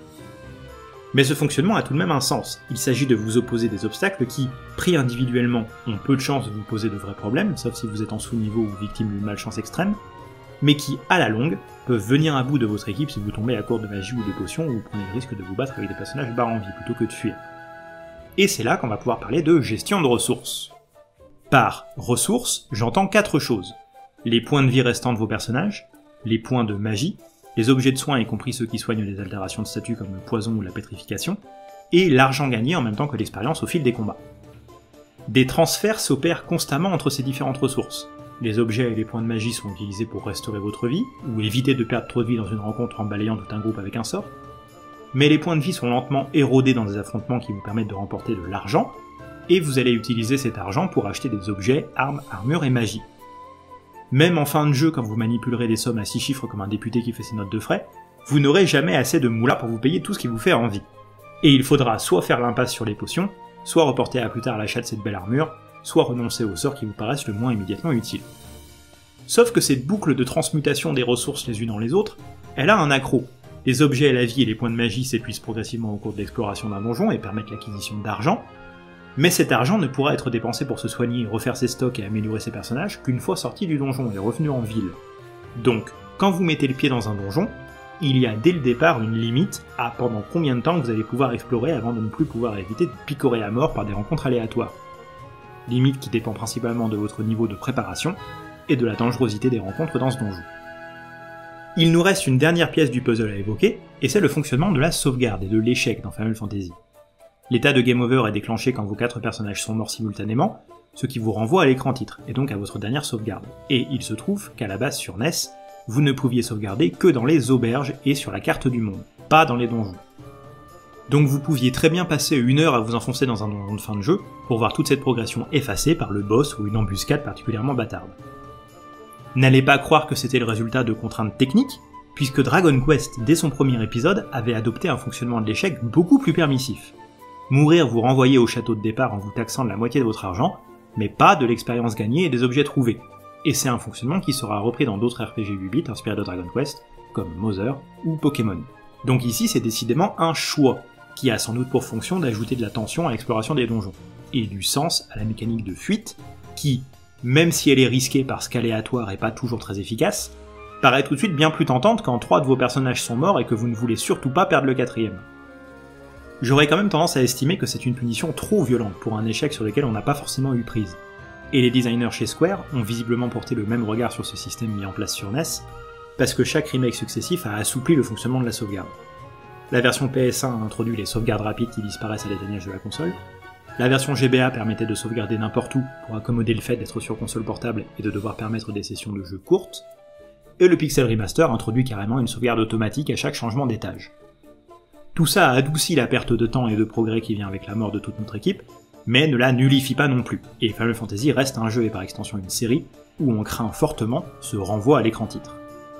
Mais ce fonctionnement a tout de même un sens. Il s'agit de vous opposer des obstacles qui, pris individuellement, ont peu de chances de vous poser de vrais problèmes, sauf si vous êtes en sous-niveau ou victime d'une malchance extrême, mais qui, à la longue, peuvent venir à bout de votre équipe si vous tombez à court de magie ou de potions ou vous prenez le risque de vous battre avec des personnages barres en vie plutôt que de fuir. Et c'est là qu'on va pouvoir parler de gestion de ressources. Par ressources, j'entends 4 choses. Les points de vie restants de vos personnages, les points de magie, les objets de soins y compris ceux qui soignent les altérations de statut comme le poison ou la pétrification, et l'argent gagné en même temps que l'expérience au fil des combats. Des transferts s'opèrent constamment entre ces différentes ressources. Les objets et les points de magie sont utilisés pour restaurer votre vie, ou éviter de perdre trop de vie dans une rencontre en balayant tout un groupe avec un sort, mais les points de vie sont lentement érodés dans des affrontements qui vous permettent de remporter de l'argent, et vous allez utiliser cet argent pour acheter des objets, armes, armures et magie. Même en fin de jeu, quand vous manipulerez des sommes à 6 chiffres comme un député qui fait ses notes de frais, vous n'aurez jamais assez de moula pour vous payer tout ce qui vous fait envie. Et il faudra soit faire l'impasse sur les potions, soit reporter à plus tard l'achat de cette belle armure, soit renoncer aux sorts qui vous paraissent le moins immédiatement utiles. Sauf que cette boucle de transmutation des ressources les unes dans les autres, elle a un accroc. Les objets, la vie et les points de magie s'épuisent progressivement au cours de l'exploration d'un donjon et permettent l'acquisition d'argent, mais cet argent ne pourra être dépensé pour se soigner, refaire ses stocks et améliorer ses personnages qu'une fois sorti du donjon et revenu en ville. Donc, quand vous mettez le pied dans un donjon, il y a dès le départ une limite à pendant combien de temps vous allez pouvoir explorer avant de ne plus pouvoir éviter de picorer à mort par des rencontres aléatoires. Limite qui dépend principalement de votre niveau de préparation et de la dangerosité des rencontres dans ce donjon. Il nous reste une dernière pièce du puzzle à évoquer, et c'est le fonctionnement de la sauvegarde et de l'échec dans Final Fantasy. L'état de game over est déclenché quand vos 4 personnages sont morts simultanément, ce qui vous renvoie à l'écran titre, et donc à votre dernière sauvegarde. Et il se trouve qu'à la base sur NES, vous ne pouviez sauvegarder que dans les auberges et sur la carte du monde, pas dans les donjons. Donc vous pouviez très bien passer 1 heure à vous enfoncer dans un donjon de fin de jeu pour voir toute cette progression effacée par le boss ou une embuscade particulièrement bâtarde. N'allez pas croire que c'était le résultat de contraintes techniques, puisque Dragon Quest, dès son premier épisode, avait adopté un fonctionnement de l'échec beaucoup plus permissif. Mourir vous renvoyait au château de départ en vous taxant de la moitié de votre argent, mais pas de l'expérience gagnée et des objets trouvés. Et c'est un fonctionnement qui sera repris dans d'autres RPG 8 bits inspirés de Dragon Quest, comme Mother ou Pokémon. Donc ici c'est décidément un choix, qui a sans doute pour fonction d'ajouter de la tension à l'exploration des donjons, et du sens à la mécanique de fuite, qui, même si elle est risquée parce qu'aléatoire et pas toujours très efficace, paraît tout de suite bien plus tentante quand 3 de vos personnages sont morts et que vous ne voulez surtout pas perdre le 4ème. J'aurais quand même tendance à estimer que c'est une punition trop violente pour un échec sur lequel on n'a pas forcément eu prise. Et les designers chez Square ont visiblement porté le même regard sur ce système mis en place sur NES, parce que chaque remake successif a assoupli le fonctionnement de la sauvegarde. La version PS1 a introduit les sauvegardes rapides qui disparaissent à l'éteignage de la console, la version GBA permettait de sauvegarder n'importe où pour accommoder le fait d'être sur console portable et de devoir permettre des sessions de jeu courtes, et le Pixel Remaster introduit carrément une sauvegarde automatique à chaque changement d'étage. Tout ça a adouci la perte de temps et de progrès qui vient avec la mort de toute notre équipe, mais ne la nullifie pas non plus, et Final Fantasy reste un jeu et par extension une série où on craint fortement ce renvoi à l'écran titre.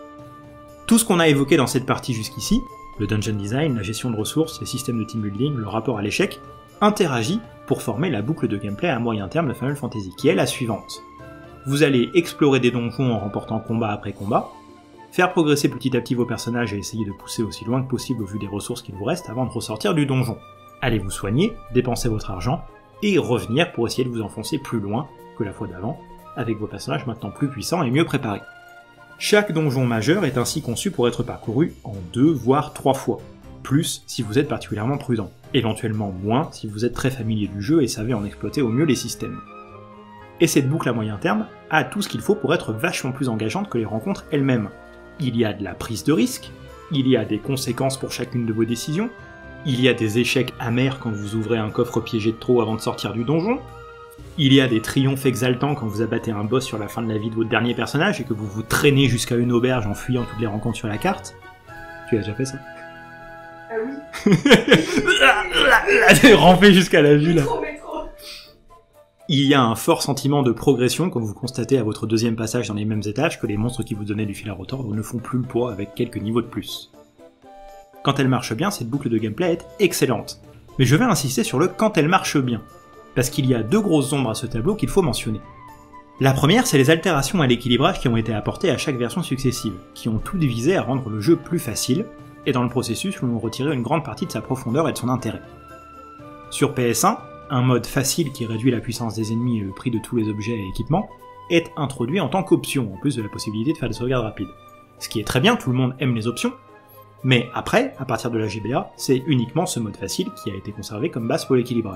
Tout ce qu'on a évoqué dans cette partie jusqu'ici, le dungeon design, la gestion de ressources, les systèmes de team building, le rapport à l'échec, interagit pour former la boucle de gameplay à moyen terme de Final Fantasy, qui est la suivante. Vous allez explorer des donjons en remportant combat après combat, faire progresser petit à petit vos personnages et essayer de pousser aussi loin que possible au vu des ressources qu'il vous reste avant de ressortir du donjon. Allez vous soigner, dépenser votre argent, et revenir pour essayer de vous enfoncer plus loin que la fois d'avant, avec vos personnages maintenant plus puissants et mieux préparés. Chaque donjon majeur est ainsi conçu pour être parcouru en 2 voire 3 fois, plus si vous êtes particulièrement prudent, éventuellement moins si vous êtes très familier du jeu et savez en exploiter au mieux les systèmes. Et cette boucle à moyen terme a tout ce qu'il faut pour être vachement plus engageante que les rencontres elles-mêmes. Il y a de la prise de risque, il y a des conséquences pour chacune de vos décisions, il y a des échecs amers quand vous ouvrez un coffre piégé de trop avant de sortir du donjon, il y a des triomphes exaltants quand vous abattez un boss sur la fin de la vie de votre dernier personnage et que vous vous traînez jusqu'à une auberge en fuyant toutes les rencontres sur la carte. Tu as déjà fait ça? Ah oui. T'es rampé jusqu'à la vue là. Métro. Il y a un fort sentiment de progression quand vous constatez à votre 2e passage dans les mêmes étages que les monstres qui vous donnaient du fil à retordre ne font plus le poids avec quelques niveaux de plus. Quand elle marche bien, cette boucle de gameplay est excellente. Mais je vais insister sur le quand elle marche bien, parce qu'il y a 2 grosses ombres à ce tableau qu'il faut mentionner. La première, c'est les altérations à l'équilibrage qui ont été apportées à chaque version successive, qui ont toutes visé à rendre le jeu plus facile, et dans le processus l'on retirait une grande partie de sa profondeur et de son intérêt. Sur PS1, un mode facile qui réduit la puissance des ennemis et le prix de tous les objets et équipements est introduit en tant qu'option, en plus de la possibilité de faire des sauvegardes rapides. Ce qui est très bien, tout le monde aime les options, mais après, à partir de la GBA, c'est uniquement ce mode facile qui a été conservé comme base pour l'équilibrage.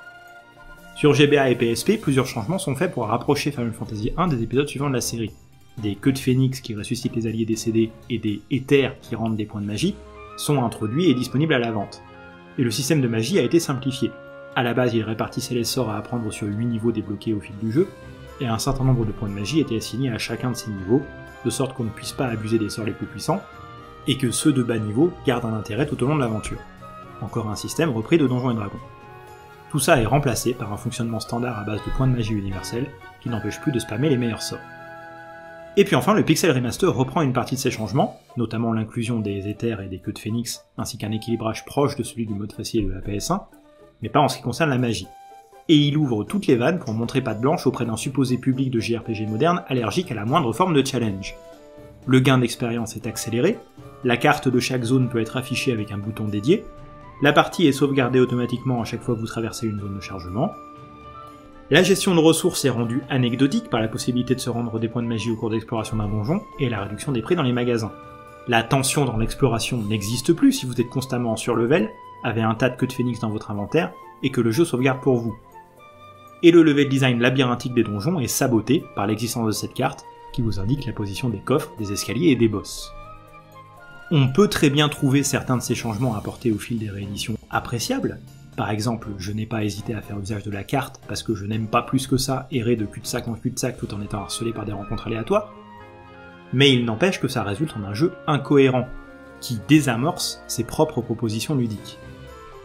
Sur GBA et PSP, plusieurs changements sont faits pour rapprocher Final Fantasy 1 des épisodes suivants de la série. Des queues de phénix qui ressuscitent les alliés décédés et des éthers qui rendent des points de magie sont introduits et disponibles à la vente. Et le système de magie a été simplifié. À la base, il répartissait les sorts à apprendre sur 8 niveaux débloqués au fil du jeu, et un certain nombre de points de magie étaient assignés à chacun de ces niveaux, de sorte qu'on ne puisse pas abuser des sorts les plus puissants, et que ceux de bas niveau gardent un intérêt tout au long de l'aventure. Encore un système repris de Donjons et Dragons. Tout ça est remplacé par un fonctionnement standard à base de points de magie universels, qui n'empêche plus de spammer les meilleurs sorts. Et puis enfin, le Pixel Remaster reprend une partie de ces changements, notamment l'inclusion des éthers et des queues de phénix, ainsi qu'un équilibrage proche de celui du mode facile de la PS1, mais pas en ce qui concerne la magie. Et il ouvre toutes les vannes pour montrer patte blanche auprès d'un supposé public de JRPG moderne allergique à la moindre forme de challenge. Le gain d'expérience est accéléré, la carte de chaque zone peut être affichée avec un bouton dédié, la partie est sauvegardée automatiquement à chaque fois que vous traversez une zone de chargement, la gestion de ressources est rendue anecdotique par la possibilité de se rendre des points de magie au cours d'exploration d'un donjon, et la réduction des prix dans les magasins. La tension dans l'exploration n'existe plus si vous êtes constamment en surlevel, avez un tas de queues de phénix dans votre inventaire, et que le jeu sauvegarde pour vous. Et le level design labyrinthique des donjons est saboté par l'existence de cette carte, qui vous indique la position des coffres, des escaliers et des boss. On peut très bien trouver certains de ces changements apportés au fil des rééditions appréciables. Par exemple, je n'ai pas hésité à faire usage de la carte parce que je n'aime pas plus que ça errer de cul-de-sac en cul-de-sac tout en étant harcelé par des rencontres aléatoires. Mais il n'empêche que ça résulte en un jeu incohérent, qui désamorce ses propres propositions ludiques.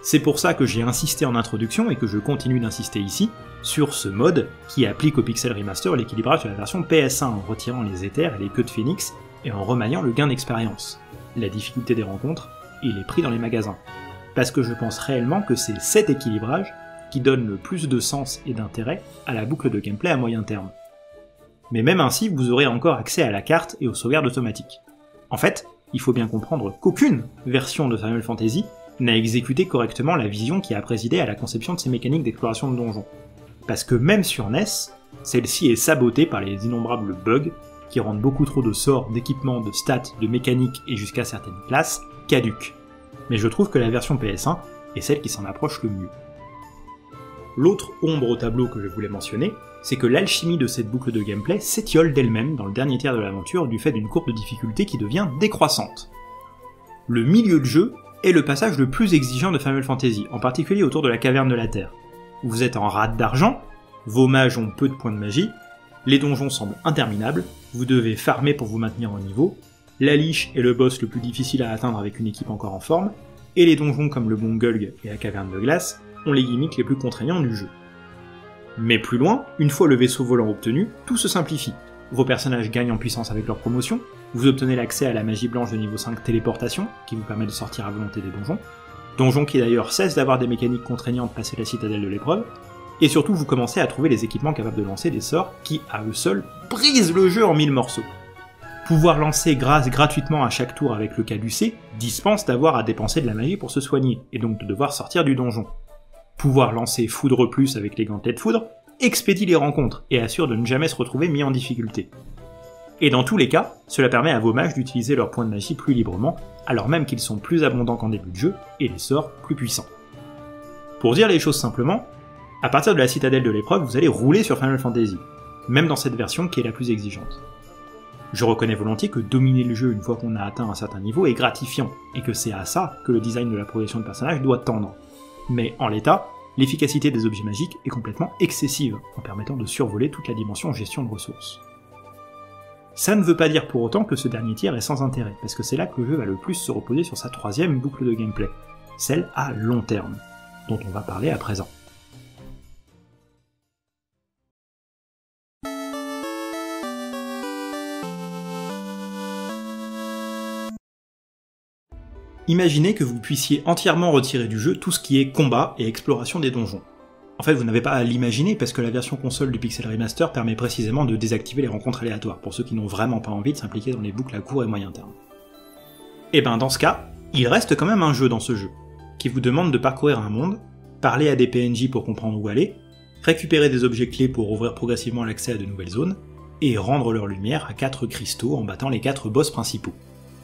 C'est pour ça que j'ai insisté en introduction et que je continue d'insister ici sur ce mode qui applique au Pixel Remaster l'équilibrage de la version PS1 en retirant les éthers et les queues de phénix et en remaniant le gain d'expérience, la difficulté des rencontres et les prix dans les magasins. Parce que je pense réellement que c'est cet équilibrage qui donne le plus de sens et d'intérêt à la boucle de gameplay à moyen terme. Mais même ainsi, vous aurez encore accès à la carte et aux sauvegardes automatiques. En fait, il faut bien comprendre qu'aucune version de Final Fantasy n'a exécuté correctement la vision qui a présidé à la conception de ces mécaniques d'exploration de donjons. Parce que même sur NES, celle-ci est sabotée par les innombrables bugs qui rendent beaucoup trop de sorts, d'équipements, de stats, de mécaniques et jusqu'à certaines classes caduques. Mais je trouve que la version PS1 est celle qui s'en approche le mieux. L'autre ombre au tableau que je voulais mentionner, c'est que l'alchimie de cette boucle de gameplay s'étiole d'elle-même dans le dernier tiers de l'aventure du fait d'une courbe de difficulté qui devient décroissante. Le milieu de jeu est le passage le plus exigeant de Final Fantasy, en particulier autour de la caverne de la Terre. Vous êtes en rade d'argent, vos mages ont peu de points de magie, les donjons semblent interminables, vous devez farmer pour vous maintenir en niveau, la liche est le boss le plus difficile à atteindre avec une équipe encore en forme, et les donjons comme le Bon Gulg et la caverne de glace ont les gimmicks les plus contraignants du jeu. Mais plus loin, une fois le vaisseau volant obtenu, tout se simplifie. Vos personnages gagnent en puissance avec leur promotion, vous obtenez l'accès à la magie blanche de niveau 5 téléportation, qui vous permet de sortir à volonté des donjons qui d'ailleurs cessent d'avoir des mécaniques contraignantes passé la citadelle de l'épreuve, et surtout vous commencez à trouver les équipements capables de lancer des sorts qui, à eux seuls, brisent le jeu en 1000 morceaux. Pouvoir lancer grâce gratuitement à chaque tour avec le caducé dispense d'avoir à dépenser de la magie pour se soigner, et donc de devoir sortir du donjon. Pouvoir lancer Foudre Plus avec les gantelets de foudre expédie les rencontres et assure de ne jamais se retrouver mis en difficulté. Et dans tous les cas, cela permet à vos mages d'utiliser leurs points de magie plus librement, alors même qu'ils sont plus abondants qu'en début de jeu, et les sorts plus puissants. Pour dire les choses simplement, à partir de la citadelle de l'épreuve, vous allez rouler sur Final Fantasy, même dans cette version qui est la plus exigeante. Je reconnais volontiers que dominer le jeu une fois qu'on a atteint un certain niveau est gratifiant, et que c'est à ça que le design de la progression de personnage doit tendre. Mais en l'état, l'efficacité des objets magiques est complètement excessive, en permettant de survoler toute la dimension gestion de ressources. Ça ne veut pas dire pour autant que ce dernier tiers est sans intérêt, parce que c'est là que le jeu va le plus se reposer sur sa troisième boucle de gameplay, celle à long terme, dont on va parler à présent. Imaginez que vous puissiez entièrement retirer du jeu tout ce qui est combat et exploration des donjons. En fait, vous n'avez pas à l'imaginer parce que la version console du Pixel Remaster permet précisément de désactiver les rencontres aléatoires, pour ceux qui n'ont vraiment pas envie de s'impliquer dans les boucles à court et moyen terme. Et ben dans ce cas, il reste quand même un jeu dans ce jeu, qui vous demande de parcourir un monde, parler à des PNJ pour comprendre où aller, récupérer des objets clés pour ouvrir progressivement l'accès à de nouvelles zones, et rendre leur lumière à 4 cristaux en battant les 4 boss principaux.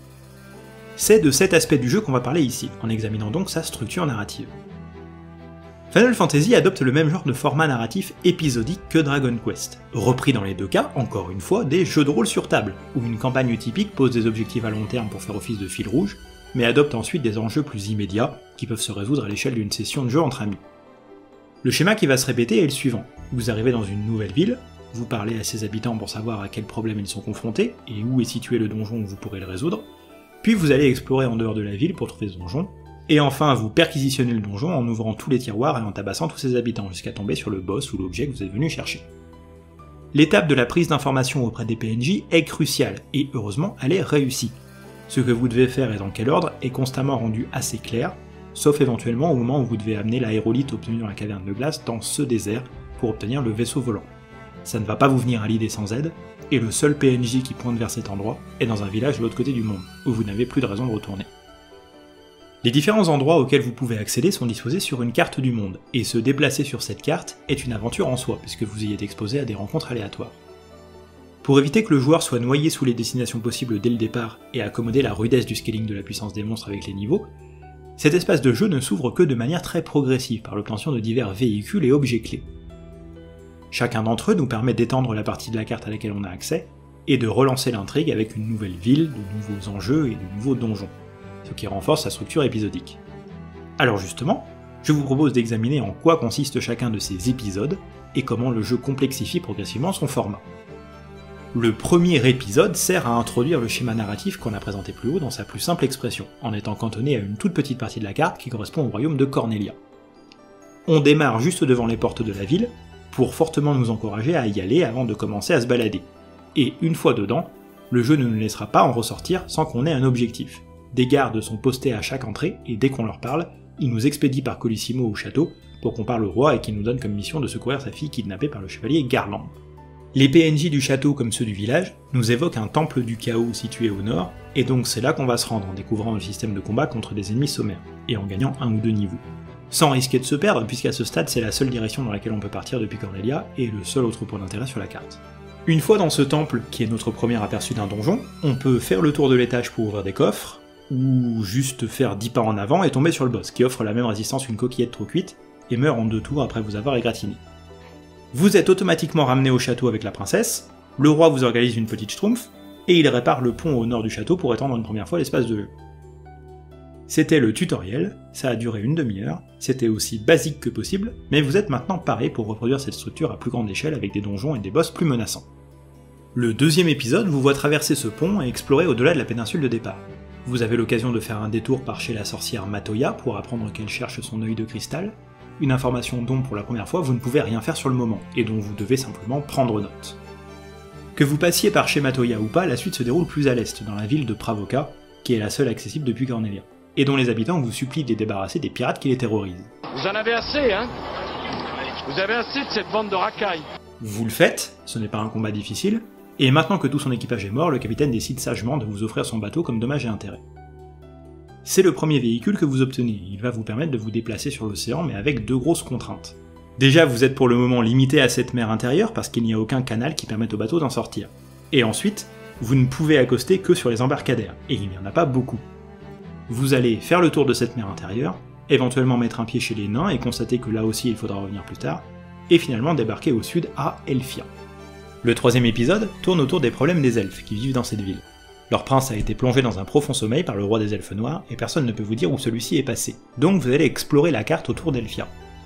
C'est de cet aspect du jeu qu'on va parler ici, en examinant donc sa structure narrative. Final Fantasy adopte le même genre de format narratif épisodique que Dragon Quest, repris dans les deux cas, encore une fois, des jeux de rôle sur table, où une campagne typique pose des objectifs à long terme pour faire office de fil rouge, mais adopte ensuite des enjeux plus immédiats, qui peuvent se résoudre à l'échelle d'une session de jeu entre amis. Le schéma qui va se répéter est le suivant. Vous arrivez dans une nouvelle ville, vous parlez à ses habitants pour savoir à quels problèmes ils sont confrontés, et où est situé le donjon où vous pourrez le résoudre, puis vous allez explorer en dehors de la ville pour trouver ce donjon, et enfin vous perquisitionnez le donjon en ouvrant tous les tiroirs et en tabassant tous ses habitants jusqu'à tomber sur le boss ou l'objet que vous êtes venu chercher. L'étape de la prise d'informations auprès des PNJ est cruciale, et heureusement elle est réussie. Ce que vous devez faire et dans quel ordre est constamment rendu assez clair, sauf éventuellement au moment où vous devez amener l'aérolite obtenue dans la caverne de glace dans ce désert pour obtenir le vaisseau volant. Ça ne va pas vous venir à l'idée sans aide, et le seul PNJ qui pointe vers cet endroit est dans un village de l'autre côté du monde, où vous n'avez plus de raison de retourner. Les différents endroits auxquels vous pouvez accéder sont disposés sur une carte du monde, et se déplacer sur cette carte est une aventure en soi, puisque vous y êtes exposé à des rencontres aléatoires. Pour éviter que le joueur soit noyé sous les destinations possibles dès le départ, et accommoder la rudesse du scaling de la puissance des monstres avec les niveaux, cet espace de jeu ne s'ouvre que de manière très progressive par l'obtention de divers véhicules et objets clés. Chacun d'entre eux nous permet d'étendre la partie de la carte à laquelle on a accès, et de relancer l'intrigue avec une nouvelle ville, de nouveaux enjeux et de nouveaux donjons, ce qui renforce sa structure épisodique. Alors justement, je vous propose d'examiner en quoi consiste chacun de ces épisodes, et comment le jeu complexifie progressivement son format. Le premier épisode sert à introduire le schéma narratif qu'on a présenté plus haut dans sa plus simple expression, en étant cantonné à une toute petite partie de la carte qui correspond au royaume de Cornelia. On démarre juste devant les portes de la ville, pour fortement nous encourager à y aller avant de commencer à se balader. Et une fois dedans, le jeu ne nous laissera pas en ressortir sans qu'on ait un objectif. Des gardes sont postés à chaque entrée, et dès qu'on leur parle, ils nous expédient par Colissimo au château pour qu'on parle au roi et qu'il nous donne comme mission de secourir sa fille kidnappée par le chevalier Garland. Les PNJ du château comme ceux du village nous évoquent un temple du chaos situé au nord, et donc c'est là qu'on va se rendre en découvrant le système de combat contre des ennemis sommaires, et en gagnant un ou deux niveaux. Sans risquer de se perdre, puisqu'à ce stade c'est la seule direction dans laquelle on peut partir depuis Cornelia, et le seul autre point d'intérêt sur la carte. Une fois dans ce temple, qui est notre premier aperçu d'un donjon, on peut faire le tour de l'étage pour ouvrir des coffres, ou juste faire 10 pas en avant et tomber sur le boss, qui offre la même résistance qu'une coquillette trop cuite, et meurt en 2 tours après vous avoir égratigné. Vous êtes automatiquement ramené au château avec la princesse, le roi vous organise une petite schtroumpf, et il répare le pont au nord du château pour étendre une première fois l'espace de jeu. C'était le tutoriel, ça a duré une demi-heure, c'était aussi basique que possible, mais vous êtes maintenant paré pour reproduire cette structure à plus grande échelle avec des donjons et des boss plus menaçants. Le deuxième épisode vous voit traverser ce pont et explorer au-delà de la péninsule de départ. Vous avez l'occasion de faire un détour par chez la sorcière Matoya pour apprendre qu'elle cherche son œil de cristal, une information dont pour la première fois vous ne pouvez rien faire sur le moment, et dont vous devez simplement prendre note. Que vous passiez par chez Matoya ou pas, la suite se déroule plus à l'est, dans la ville de Pravoka, qui est la seule accessible depuis Cornelia, et dont les habitants vous supplient de les débarrasser des pirates qui les terrorisent. Vous en avez assez, hein? Vous avez assez de cette bande de racailles. Vous le faites, ce n'est pas un combat difficile, et maintenant que tout son équipage est mort, le capitaine décide sagement de vous offrir son bateau comme dommage et intérêt. C'est le premier véhicule que vous obtenez, il va vous permettre de vous déplacer sur l'océan mais avec 2 grosses contraintes. Déjà vous êtes pour le moment limité à cette mer intérieure parce qu'il n'y a aucun canal qui permette au bateau d'en sortir. Et ensuite, vous ne pouvez accoster que sur les embarcadères, et il n'y en a pas beaucoup. Vous allez faire le tour de cette mer intérieure, éventuellement mettre un pied chez les nains et constater que là aussi il faudra revenir plus tard, et finalement débarquer au sud à Elfia. Le troisième épisode tourne autour des problèmes des elfes qui vivent dans cette ville. Leur prince a été plongé dans un profond sommeil par le roi des elfes noirs, et personne ne peut vous dire où celui-ci est passé, donc vous allez explorer la carte autour d'Elfia.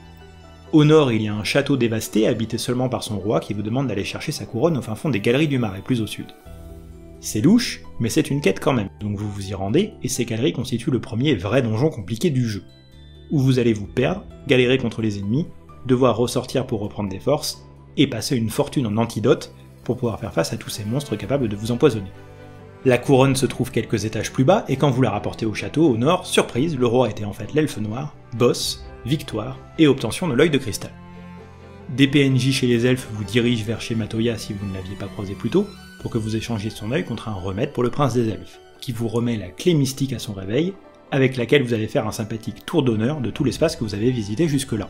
Au nord, il y a un château dévasté, habité seulement par son roi, qui vous demande d'aller chercher sa couronne au fin fond des galeries du Marais, plus au sud. C'est louche, mais c'est une quête quand même, donc vous vous y rendez, et ces galeries constituent le premier vrai donjon compliqué du jeu, où vous allez vous perdre, galérer contre les ennemis, devoir ressortir pour reprendre des forces, et passer une fortune en antidote pour pouvoir faire face à tous ces monstres capables de vous empoisonner. La couronne se trouve quelques étages plus bas, et quand vous la rapportez au château, au nord, surprise, le roi était en fait l'elfe noir, boss, victoire, et obtention de l'œil de cristal. Des PNJ chez les elfes vous dirigent vers chez Matoya si vous ne l'aviez pas croisé plus tôt, pour que vous échangiez son œil contre un remède pour le prince des elfes, qui vous remet la clé mystique à son réveil, avec laquelle vous allez faire un sympathique tour d'honneur de tout l'espace que vous avez visité jusque-là.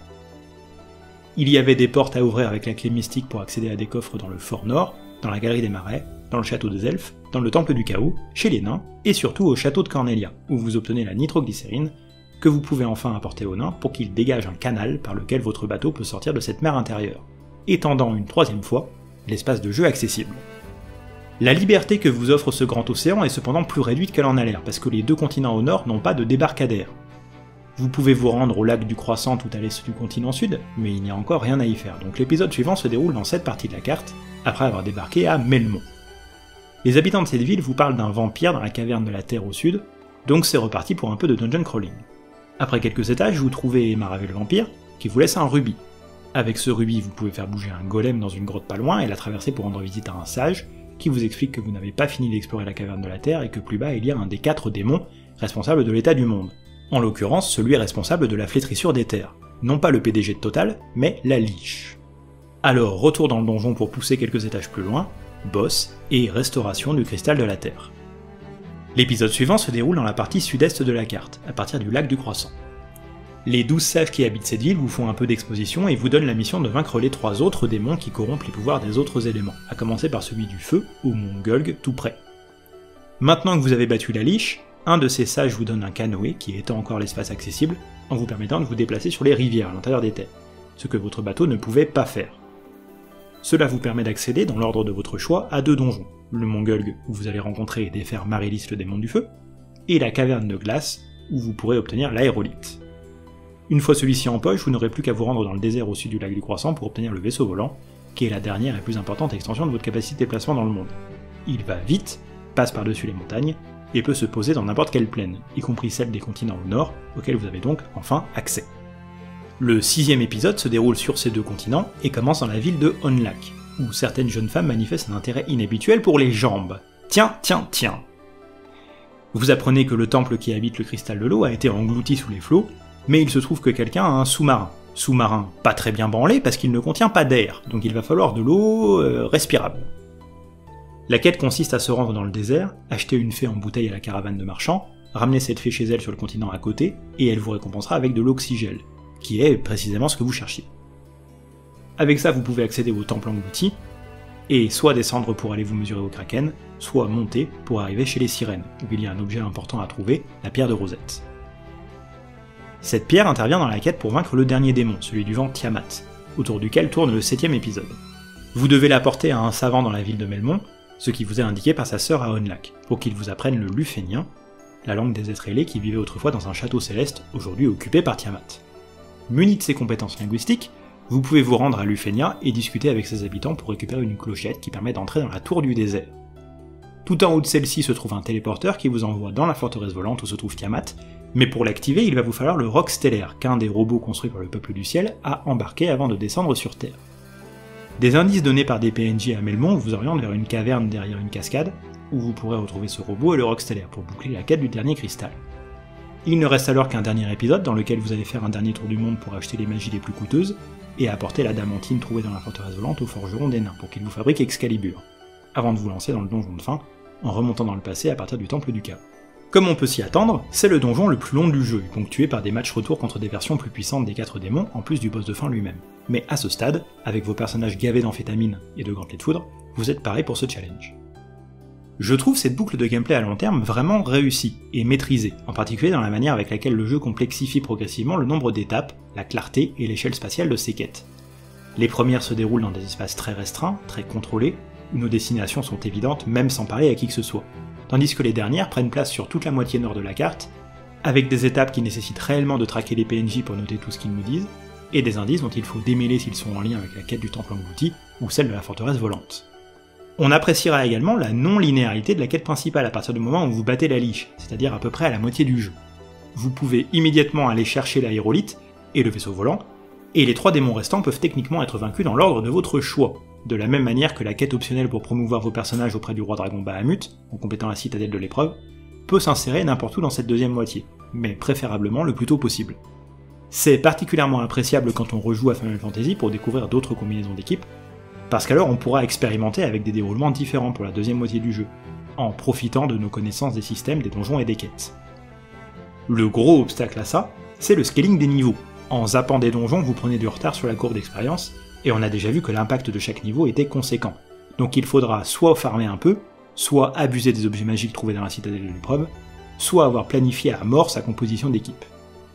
Il y avait des portes à ouvrir avec la clé mystique pour accéder à des coffres dans le fort nord, dans la galerie des marais, dans le château des elfes, dans le temple du chaos, chez les nains, et surtout au château de Cornelia, où vous obtenez la nitroglycérine, que vous pouvez enfin apporter aux nains pour qu'ils dégagent un canal par lequel votre bateau peut sortir de cette mer intérieure, étendant une troisième fois l'espace de jeu accessible. La liberté que vous offre ce grand océan est cependant plus réduite qu'elle en a l'air, parce que les 2 continents au nord n'ont pas de débarcadère. Vous pouvez vous rendre au lac du Croissant tout à l'est du continent sud, mais il n'y a encore rien à y faire, donc l'épisode suivant se déroule dans cette partie de la carte, après avoir débarqué à Melmont. Les habitants de cette ville vous parlent d'un vampire dans la caverne de la Terre au sud, donc c'est reparti pour un peu de dungeon crawling. Après quelques étages, vous trouvez Maravé le vampire, qui vous laisse un rubis. Avec ce rubis, vous pouvez faire bouger un golem dans une grotte pas loin et la traverser pour rendre visite à un sage, qui vous explique que vous n'avez pas fini d'explorer la caverne de la Terre et que plus bas il y a un des 4 démons responsables de l'état du monde. En l'occurrence, celui responsable de la flétrissure des terres. Non pas le PDG de Total, mais la Liche. Alors, retour dans le donjon pour pousser quelques étages plus loin, boss et restauration du cristal de la Terre. L'épisode suivant se déroule dans la partie sud-est de la carte, à partir du lac du Croissant. Les 12 sages qui habitent cette ville vous font un peu d'exposition et vous donnent la mission de vaincre les 3 autres démons qui corrompent les pouvoirs des autres éléments, à commencer par celui du feu, au mont Gulg, tout près. Maintenant que vous avez battu la Liche, un de ces sages vous donne un canoë qui étend encore l'espace accessible, en vous permettant de vous déplacer sur les rivières à l'intérieur des terres, ce que votre bateau ne pouvait pas faire. Cela vous permet d'accéder, dans l'ordre de votre choix, à 2 donjons, le mont Gulg, où vous allez rencontrer et défaire Marilis le démon du feu, et la caverne de glace, où vous pourrez obtenir l'aérolite. Une fois celui-ci en poche, vous n'aurez plus qu'à vous rendre dans le désert au sud du lac du Croissant pour obtenir le vaisseau volant, qui est la dernière et plus importante extension de votre capacité de déplacement dans le monde. Il va vite, passe par-dessus les montagnes, et peut se poser dans n'importe quelle plaine, y compris celle des continents au nord, auxquels vous avez donc enfin accès. Le 6e épisode se déroule sur ces 2 continents et commence dans la ville de Onlak, où certaines jeunes femmes manifestent un intérêt inhabituel pour les jambes. Tiens. Vous apprenez que le temple qui habite le cristal de l'eau a été englouti sous les flots, mais il se trouve que quelqu'un a un sous-marin. Sous-marin pas très bien branlé parce qu'il ne contient pas d'air, donc il va falloir de l'eau respirable. La quête consiste à se rendre dans le désert, acheter une fée en bouteille à la caravane de marchands, ramener cette fée chez elle sur le continent à côté, et elle vous récompensera avec de l'oxygel, qui est précisément ce que vous cherchiez. Avec ça, vous pouvez accéder au temple englouti, et soit descendre pour aller vous mesurer au kraken, soit monter pour arriver chez les sirènes, où il y a un objet important à trouver, la pierre de Rosette. Cette pierre intervient dans la quête pour vaincre le dernier démon, celui du vent Tiamat, autour duquel tourne le 7e épisode. Vous devez l'apporter à un savant dans la ville de Melmond, ce qui vous est indiqué par sa sœur à Onlak, pour qu'il vous apprenne le lufénien, la langue des êtres ailés qui vivaient autrefois dans un château céleste, aujourd'hui occupé par Tiamat. Muni de ses compétences linguistiques, vous pouvez vous rendre à Lufénia et discuter avec ses habitants pour récupérer une clochette qui permet d'entrer dans la tour du désert. Tout en haut de celle-ci se trouve un téléporteur qui vous envoie dans la forteresse volante où se trouve Tiamat, mais pour l'activer il va vous falloir le roc stellaire, qu'un des robots construits par le peuple du ciel a embarqué avant de descendre sur Terre. Des indices donnés par des PNJ à Melmond vous orientent vers une caverne derrière une cascade, où vous pourrez retrouver ce robot et le roc stellaire pour boucler la quête du dernier cristal. Il ne reste alors qu'un dernier épisode dans lequel vous allez faire un dernier tour du monde pour acheter les magies les plus coûteuses, et apporter la damantine trouvée dans la forteresse volante au forgeron des nains pour qu'il vous fabrique Excalibur, avant de vous lancer dans le donjon de fin, en remontant dans le passé à partir du temple du chaos. Comme on peut s'y attendre, c'est le donjon le plus long du jeu, ponctué par des matchs retour contre des versions plus puissantes des 4 démons, en plus du boss de fin lui-même. Mais à ce stade, avec vos personnages gavés d'amphétamine et de gantelets de foudre, vous êtes parés pour ce challenge. Je trouve cette boucle de gameplay à long terme vraiment réussie et maîtrisée, en particulier dans la manière avec laquelle le jeu complexifie progressivement le nombre d'étapes, la clarté et l'échelle spatiale de ses quêtes. Les premières se déroulent dans des espaces très restreints, très contrôlés, où nos destinations sont évidentes même sans parler à qui que ce soit, tandis que les dernières prennent place sur toute la moitié nord de la carte, avec des étapes qui nécessitent réellement de traquer les PNJ pour noter tout ce qu'ils nous disent, et des indices dont il faut démêler s'ils sont en lien avec la quête du temple englouti ou celle de la forteresse volante. On appréciera également la non-linéarité de la quête principale à partir du moment où vous battez la liche, c'est-à-dire à peu près à la moitié du jeu. Vous pouvez immédiatement aller chercher l'aérolite et le vaisseau volant, et les 3 démons restants peuvent techniquement être vaincus dans l'ordre de votre choix, de la même manière que la quête optionnelle pour promouvoir vos personnages auprès du roi dragon Bahamut, en complétant la citadelle de l'épreuve, peut s'insérer n'importe où dans cette deuxième moitié, mais préférablement le plus tôt possible. C'est particulièrement appréciable quand on rejoue à Final Fantasy pour découvrir d'autres combinaisons d'équipes, parce qu'alors on pourra expérimenter avec des déroulements différents pour la deuxième moitié du jeu, en profitant de nos connaissances des systèmes, des donjons et des quêtes. Le gros obstacle à ça, c'est le scaling des niveaux. En zappant des donjons, vous prenez du retard sur la courbe d'expérience, et on a déjà vu que l'impact de chaque niveau était conséquent. Donc il faudra soit farmer un peu, soit abuser des objets magiques trouvés dans la citadelle de l'épreuve, soit avoir planifié à mort sa composition d'équipe.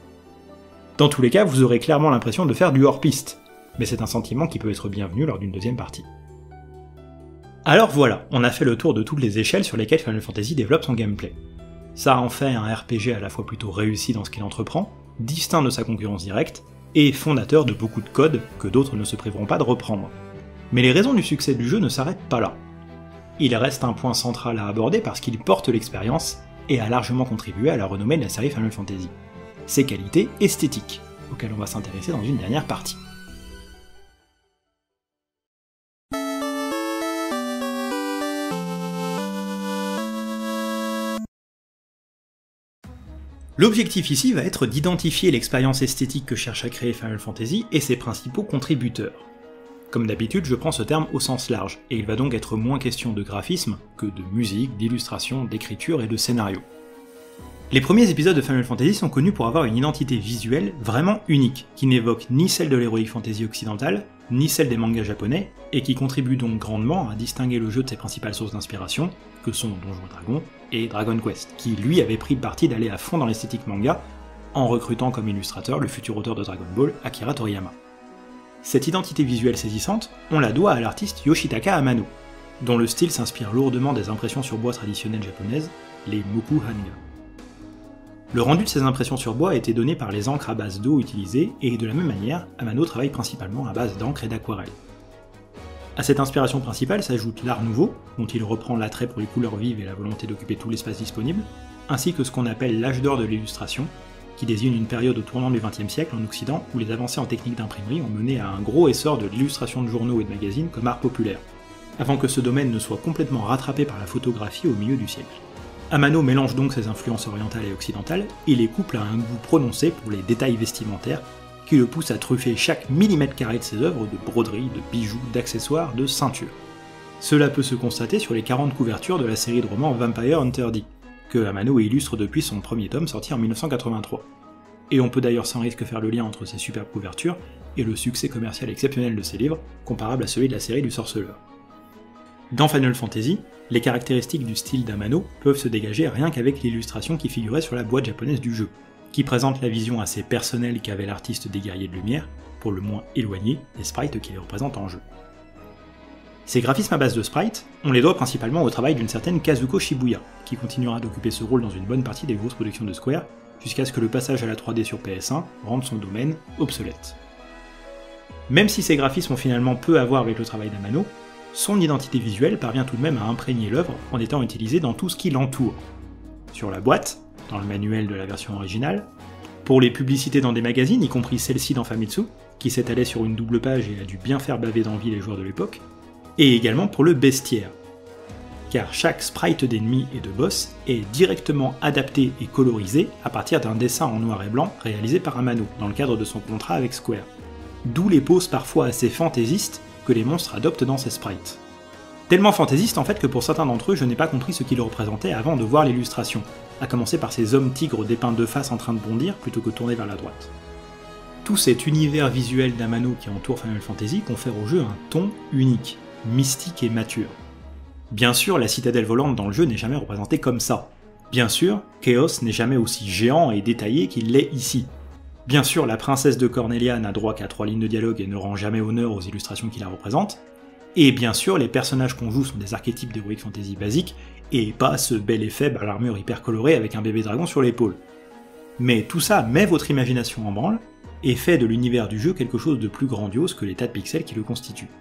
Dans tous les cas, vous aurez clairement l'impression de faire du hors-piste, mais c'est un sentiment qui peut être bienvenu lors d'une deuxième partie. Alors voilà, on a fait le tour de toutes les échelles sur lesquelles Final Fantasy développe son gameplay. Ça en fait un RPG à la fois plutôt réussi dans ce qu'il entreprend, distinct de sa concurrence directe, et fondateur de beaucoup de codes que d'autres ne se priveront pas de reprendre. Mais les raisons du succès du jeu ne s'arrêtent pas là. Il reste un point central à aborder parce qu'il porte l'expérience et a largement contribué à la renommée de la série Final Fantasy. Ses qualités esthétiques, auxquelles on va s'intéresser dans une dernière partie. L'objectif ici va être d'identifier l'expérience esthétique que cherche à créer Final Fantasy et ses principaux contributeurs. Comme d'habitude, je prends ce terme au sens large, et il va donc être moins question de graphisme que de musique, d'illustration, d'écriture et de scénario. Les premiers épisodes de Final Fantasy sont connus pour avoir une identité visuelle vraiment unique, qui n'évoque ni celle de l'heroic fantasy occidentale, ni celle des mangas japonais, et qui contribue donc grandement à distinguer le jeu de ses principales sources d'inspiration, que sont Donjons & Dragons et Dragon Quest, qui lui avait pris le parti d'aller à fond dans l'esthétique manga, en recrutant comme illustrateur le futur auteur de Dragon Ball, Akira Toriyama. Cette identité visuelle saisissante, on la doit à l'artiste Yoshitaka Amano, dont le style s'inspire lourdement des impressions sur bois traditionnelles japonaises, les Moku Hanga. Le rendu de ces impressions sur bois a été donné par les encres à base d'eau utilisées, et de la même manière, Amano travaille principalement à base d'encre et d'aquarelle. À cette inspiration principale s'ajoute l'art nouveau, dont il reprend l'attrait pour les couleurs vives et la volonté d'occuper tout l'espace disponible, ainsi que ce qu'on appelle l'âge d'or de l'illustration, qui désigne une période au tournant du XXe siècle en Occident où les avancées en technique d'imprimerie ont mené à un gros essor de l'illustration de journaux et de magazines comme art populaire, avant que ce domaine ne soit complètement rattrapé par la photographie au milieu du siècle. Amano mélange donc ses influences orientales et occidentales et les couple à un goût prononcé pour les détails vestimentaires qui le pousse à truffer chaque millimètre carré de ses œuvres de broderies, de bijoux, d'accessoires, de ceintures. Cela peut se constater sur les 40 couvertures de la série de romans Vampire Hunter D, que Amano illustre depuis son premier tome sorti en 1983. Et on peut d'ailleurs sans risque faire le lien entre ces superbes couvertures et le succès commercial exceptionnel de ses livres, comparable à celui de la série du Sorceleur. Dans Final Fantasy, les caractéristiques du style d'Amano peuvent se dégager rien qu'avec l'illustration qui figurait sur la boîte japonaise du jeu, qui présente la vision assez personnelle qu'avait l'artiste des Guerriers de Lumière, pour le moins éloigné des sprites qui les représentent en jeu. Ces graphismes à base de sprites, on les doit principalement au travail d'une certaine Kazuko Shibuya, qui continuera d'occuper ce rôle dans une bonne partie des grosses productions de Square, jusqu'à ce que le passage à la 3D sur PS1 rende son domaine obsolète. Même si ces graphismes ont finalement peu à voir avec le travail d'Amano, son identité visuelle parvient tout de même à imprégner l'œuvre en étant utilisée dans tout ce qui l'entoure. Sur la boîte, dans le manuel de la version originale, pour les publicités dans des magazines, y compris celle-ci dans Famitsu, qui s'étalait sur une double page et a dû bien faire baver d'envie les joueurs de l'époque, et également pour le bestiaire, car chaque sprite d'ennemi et de boss est directement adapté et colorisé à partir d'un dessin en noir et blanc réalisé par Amano dans le cadre de son contrat avec Square. D'où les poses parfois assez fantaisistes que les monstres adoptent dans ces sprites. Tellement fantaisistes en fait que pour certains d'entre eux je n'ai pas compris ce qu'ils représentaient avant de voir l'illustration, à commencer par ces hommes tigres dépeints de face en train de bondir plutôt que tournés vers la droite. Tout cet univers visuel d'Amano qui entoure Final Fantasy confère au jeu un ton unique, mystique et mature. Bien sûr, la citadelle volante dans le jeu n'est jamais représentée comme ça. Bien sûr, Chaos n'est jamais aussi géant et détaillé qu'il l'est ici. Bien sûr, la princesse de Cornelia n'a droit qu'à 3 lignes de dialogue et ne rend jamais honneur aux illustrations qui la représentent. Et bien sûr, les personnages qu'on joue sont des archétypes d'Heroic Fantasy basiques, et pas ce bel et faible à l'armure hyper colorée avec un bébé dragon sur l'épaule. Mais tout ça met votre imagination en branle, et fait de l'univers du jeu quelque chose de plus grandiose que les tas de pixels qui le constituent.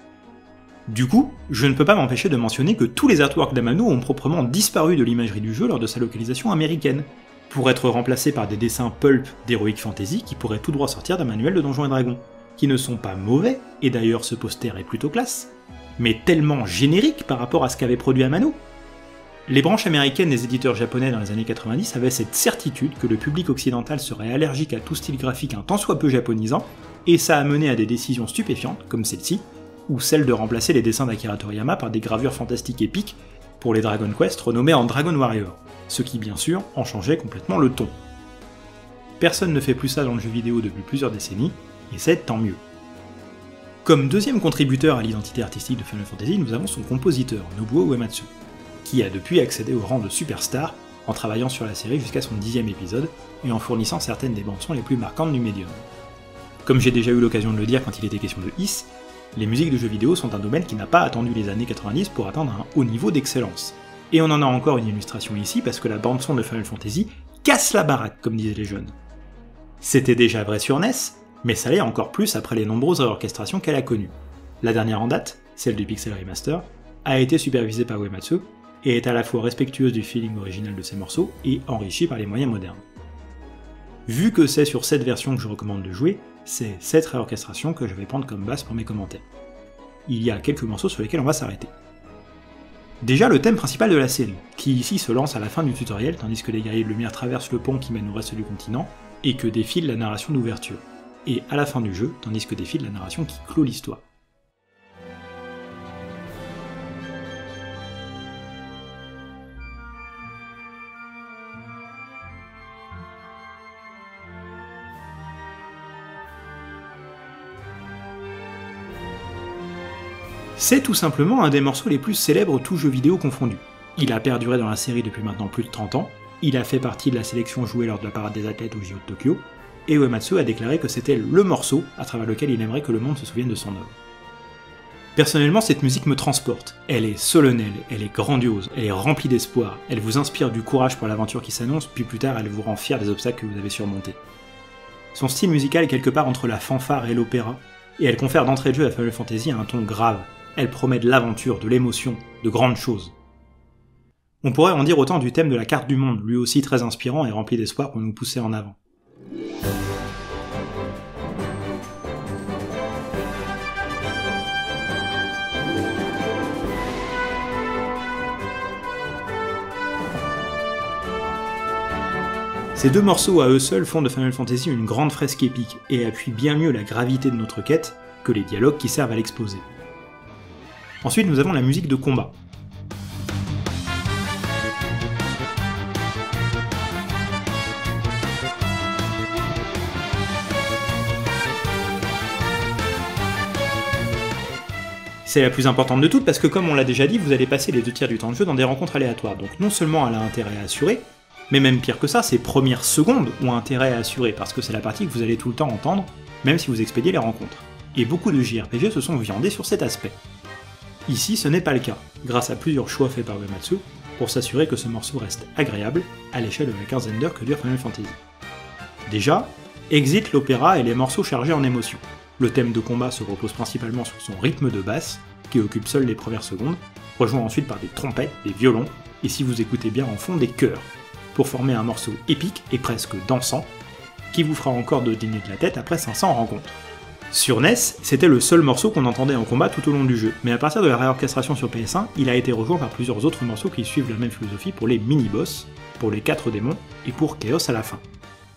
Du coup, je ne peux pas m'empêcher de mentionner que tous les artworks d'Amano ont proprement disparu de l'imagerie du jeu lors de sa localisation américaine, pour être remplacés par des dessins pulp d'Heroic Fantasy qui pourraient tout droit sortir d'un manuel de Donjons et Dragons, qui ne sont pas mauvais, et d'ailleurs ce poster est plutôt classe, mais tellement générique par rapport à ce qu'avait produit Amano. Les branches américaines des éditeurs japonais dans les années 90 avaient cette certitude que le public occidental serait allergique à tout style graphique un tant soit peu japonisant, et ça a mené à des décisions stupéfiantes, comme celle-ci, ou celle de remplacer les dessins d'Akira Toriyama par des gravures fantastiques épiques pour les Dragon Quest renommés en Dragon Warrior, ce qui bien sûr en changeait complètement le ton. Personne ne fait plus ça dans le jeu vidéo depuis plusieurs décennies, et c'est tant mieux. Comme deuxième contributeur à l'identité artistique de Final Fantasy, nous avons son compositeur, Nobuo Uematsu, qui a depuis accédé au rang de superstar en travaillant sur la série jusqu'à son 10e épisode et en fournissant certaines des bandes-sons les plus marquantes du médium. Comme j'ai déjà eu l'occasion de le dire quand il était question de Ys, les musiques de jeux vidéo sont un domaine qui n'a pas attendu les années 90 pour atteindre un haut niveau d'excellence. Et on en a encore une illustration ici parce que la bande-son de Final Fantasy casse la baraque, comme disaient les jeunes. C'était déjà vrai sur NES, mais ça l'est encore plus après les nombreuses réorchestrations qu'elle a connues. La dernière en date, celle du Pixel Remaster, a été supervisée par Uematsu, et est à la fois respectueuse du feeling original de ses morceaux et enrichie par les moyens modernes. Vu que c'est sur cette version que je recommande de jouer, c'est cette réorchestration que je vais prendre comme base pour mes commentaires. Il y a quelques morceaux sur lesquels on va s'arrêter. Déjà le thème principal de la série, qui ici se lance à la fin du tutoriel tandis que les guerriers de lumière traversent le pont qui mène au reste du continent, et que défile la narration d'ouverture, et à la fin du jeu tandis que défile la narration qui clôt l'histoire. C'est tout simplement un des morceaux les plus célèbres tous jeux vidéo confondus. Il a perduré dans la série depuis maintenant plus de 30 ans, il a fait partie de la sélection jouée lors de la parade des athlètes au JO de Tokyo, et Uematsu a déclaré que c'était le morceau à travers lequel il aimerait que le monde se souvienne de son œuvre. Personnellement, cette musique me transporte. Elle est solennelle, elle est grandiose, elle est remplie d'espoir, elle vous inspire du courage pour l'aventure qui s'annonce, puis plus tard elle vous rend fier des obstacles que vous avez surmontés. Son style musical est quelque part entre la fanfare et l'opéra, et elle confère d'entrée de jeu à Final Fantasy un ton grave, elle promet de l'aventure, de l'émotion, de grandes choses. On pourrait en dire autant du thème de la carte du monde, lui aussi très inspirant et rempli d'espoir pour nous pousser en avant. Ces deux morceaux à eux seuls font de Final Fantasy une grande fresque épique et appuient bien mieux la gravité de notre quête que les dialogues qui servent à l'exposer. Ensuite, nous avons la musique de combat. C'est la plus importante de toutes parce que, comme on l'a déjà dit, vous allez passer les 2/3 du temps de jeu dans des rencontres aléatoires, donc non seulement elle a intérêt à assurer, mais même pire que ça, ses premières secondes ont intérêt à assurer, parce que c'est la partie que vous allez tout le temps entendre, même si vous expédiez les rencontres. Et beaucoup de JRPG se sont viandés sur cet aspect. Ici, ce n'est pas le cas, grâce à plusieurs choix faits par Uematsu, pour s'assurer que ce morceau reste agréable à l'échelle de la quinzaine d'heures que dure Final Fantasy. Déjà, exit l'opéra et les morceaux chargés en émotion. Le thème de combat se repose principalement sur son rythme de basse, qui occupe seul les premières secondes, rejoint ensuite par des trompettes, des violons, et si vous écoutez bien en fond, des chœurs, pour former un morceau épique et presque dansant, qui vous fera encore dîner de la tête après 500 rencontres. Sur NES, c'était le seul morceau qu'on entendait en combat tout au long du jeu, mais à partir de la réorchestration sur PS1, il a été rejoint par plusieurs autres morceaux qui suivent la même philosophie pour les mini-boss, pour les 4 démons, et pour Chaos à la fin.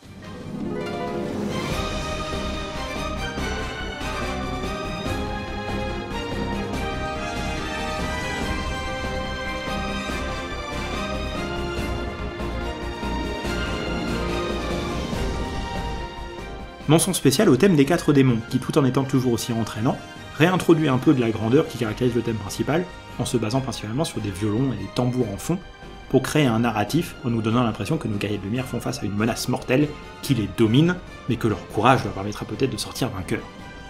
Mention spéciale au thème des 4 démons, qui tout en étant toujours aussi entraînant, réintroduit un peu de la grandeur qui caractérise le thème principal, en se basant principalement sur des violons et des tambours en fond, pour créer un narratif en nous donnant l'impression que nos guerriers de lumière font face à une menace mortelle qui les domine, mais que leur courage leur permettra peut-être de sortir vainqueurs.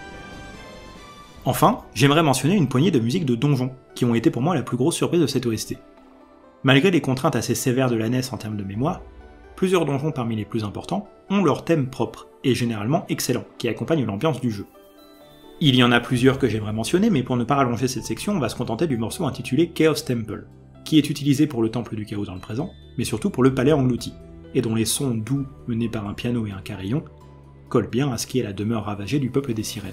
Enfin, j'aimerais mentionner une poignée de musiques de donjons, qui ont été pour moi la plus grosse surprise de cette OST. Malgré les contraintes assez sévères de la NES en termes de mémoire, plusieurs donjons parmi les plus importants ont leur thème propre, et généralement excellent, qui accompagne l'ambiance du jeu. Il y en a plusieurs que j'aimerais mentionner, mais pour ne pas rallonger cette section, on va se contenter du morceau intitulé Chaos Temple, qui est utilisé pour le temple du chaos dans le présent, mais surtout pour le palais englouti, et dont les sons doux menés par un piano et un carillon collent bien à ce qui est la demeure ravagée du peuple des sirènes.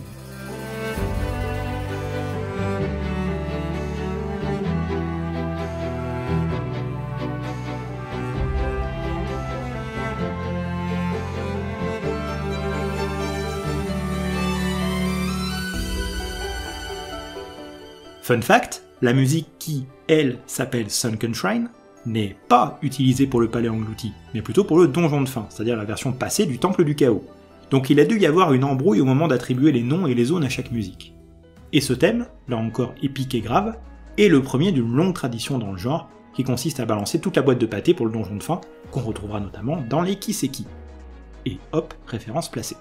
Fun fact, la musique qui, elle, s'appelle Sunken Shrine, n'est pas utilisée pour le palais englouti, mais plutôt pour le donjon de fin, c'est-à-dire la version passée du temple du chaos. Donc il a dû y avoir une embrouille au moment d'attribuer les noms et les zones à chaque musique. Et ce thème, là encore épique et grave, est le premier d'une longue tradition dans le genre, qui consiste à balancer toute la boîte de pâté pour le donjon de fin, qu'on retrouvera notamment dans les Kiseki. Et hop, référence placée.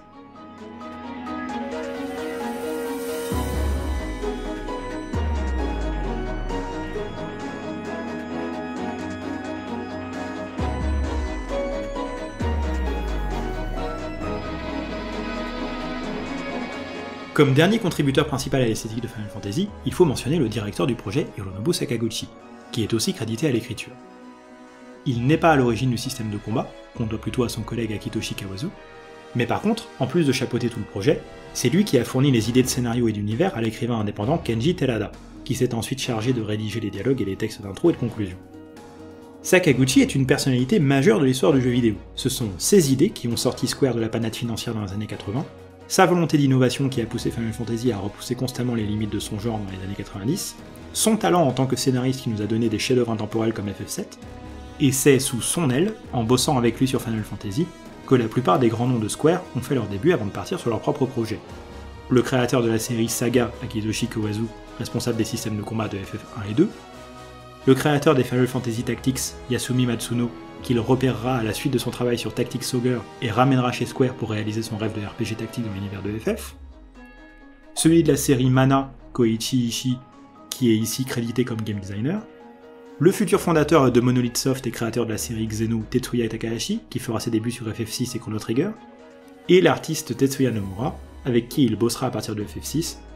Comme dernier contributeur principal à l'esthétique de Final Fantasy, il faut mentionner le directeur du projet, Hironobu Sakaguchi, qui est aussi crédité à l'écriture. Il n'est pas à l'origine du système de combat, qu'on doit plutôt à son collègue Akitoshi Kawazu, mais par contre, en plus de chapeauter tout le projet, c'est lui qui a fourni les idées de scénario et d'univers à l'écrivain indépendant Kenji Terada, qui s'est ensuite chargé de rédiger les dialogues et les textes d'intro et de conclusion. Sakaguchi est une personnalité majeure de l'histoire du jeu vidéo. Ce sont ses idées qui ont sorti Square de la panade financière dans les années 80, sa volonté d'innovation qui a poussé Final Fantasy à repousser constamment les limites de son genre dans les années 90, son talent en tant que scénariste qui nous a donné des chefs-d'œuvre intemporels comme FF7, et c'est sous son aile, en bossant avec lui sur Final Fantasy, que la plupart des grands noms de Square ont fait leur début avant de partir sur leur propre projet. Le créateur de la série Saga, Akitoshi Kawazu, responsable des systèmes de combat de FF1 et 2, le créateur des Final Fantasy Tactics, Yasumi Matsuno, qu'il repérera à la suite de son travail sur Tactics Ogre et ramènera chez Square pour réaliser son rêve de RPG tactique dans l'univers de FF, celui de la série Mana, Koichi Ishii, qui est ici crédité comme game designer, le futur fondateur de Monolith Soft et créateur de la série Xeno, Tetsuya Takahashi, qui fera ses débuts sur FF6 et Chrono Trigger, et l'artiste Tetsuya Nomura, avec qui il bossera à partir de FF6,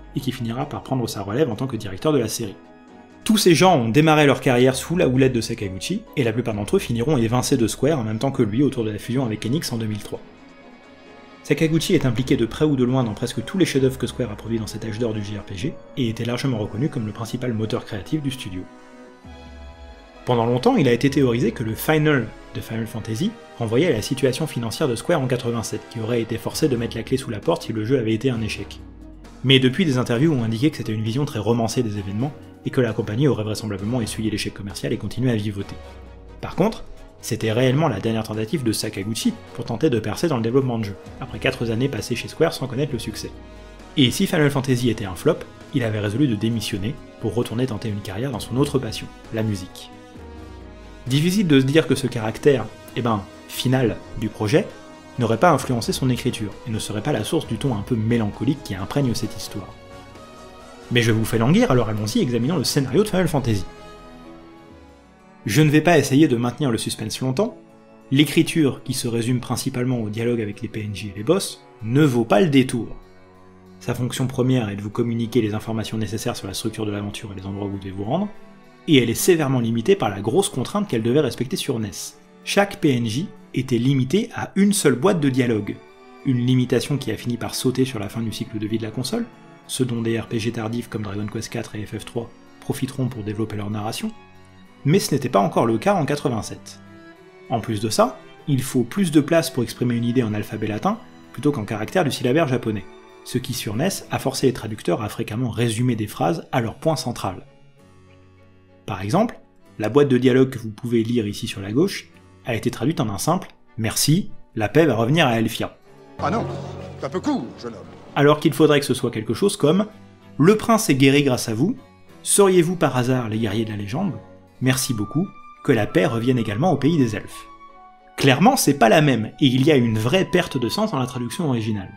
et qui finira par prendre sa relève en tant que directeur de la série. Tous ces gens ont démarré leur carrière sous la houlette de Sakaguchi, et la plupart d'entre eux finiront évincés de Square en même temps que lui autour de la fusion avec Enix en 2003. Sakaguchi est impliqué de près ou de loin dans presque tous les chefs-d'œuvre que Square a produits dans cet âge d'or du JRPG, et était largement reconnu comme le principal moteur créatif du studio. Pendant longtemps, il a été théorisé que le Final de Final Fantasy renvoyait à la situation financière de Square en 87, qui aurait été forcé de mettre la clé sous la porte si le jeu avait été un échec. Mais depuis, des interviews ont indiqué que c'était une vision très romancée des événements, et que la compagnie aurait vraisemblablement essuyé l'échec commercial et continué à vivoter. Par contre, c'était réellement la dernière tentative de Sakaguchi pour tenter de percer dans le développement de jeu, après 4 années passées chez Square sans connaître le succès. Et si Final Fantasy était un flop, il avait résolu de démissionner pour retourner tenter une carrière dans son autre passion, la musique. Difficile de se dire que ce caractère, final du projet, n'aurait pas influencé son écriture, et ne serait pas la source du ton un peu mélancolique qui imprègne cette histoire. Mais je vous fais languir, alors allons-y, examinons le scénario de Final Fantasy. Je ne vais pas essayer de maintenir le suspense longtemps, l'écriture, qui se résume principalement au dialogue avec les PNJ et les boss, ne vaut pas le détour. Sa fonction première est de vous communiquer les informations nécessaires sur la structure de l'aventure et les endroits où vous devez vous rendre, et elle est sévèrement limitée par la grosse contrainte qu'elle devait respecter sur NES. Chaque PNJ était limité à une seule boîte de dialogue, une limitation qui a fini par sauter sur la fin du cycle de vie de la console, ce dont des RPG tardifs comme Dragon Quest IV et FF3 profiteront pour développer leur narration, mais ce n'était pas encore le cas en 87. En plus de ça, il faut plus de place pour exprimer une idée en alphabet latin plutôt qu'en caractère du syllabaire japonais, ce qui sur NES a forcé les traducteurs à fréquemment résumer des phrases à leur point central. Par exemple, la boîte de dialogue que vous pouvez lire ici sur la gauche a été traduite en un simple « Merci, la paix va revenir à Elfia ». Ah non, c'est un peu court, jeune homme. Alors qu'il faudrait que ce soit quelque chose comme « Le prince est guéri grâce à vous, seriez-vous par hasard les guerriers de la légende ? Merci beaucoup, que la paix revienne également au pays des elfes ». Clairement, c'est pas la même, et il y a une vraie perte de sens dans la traduction originale.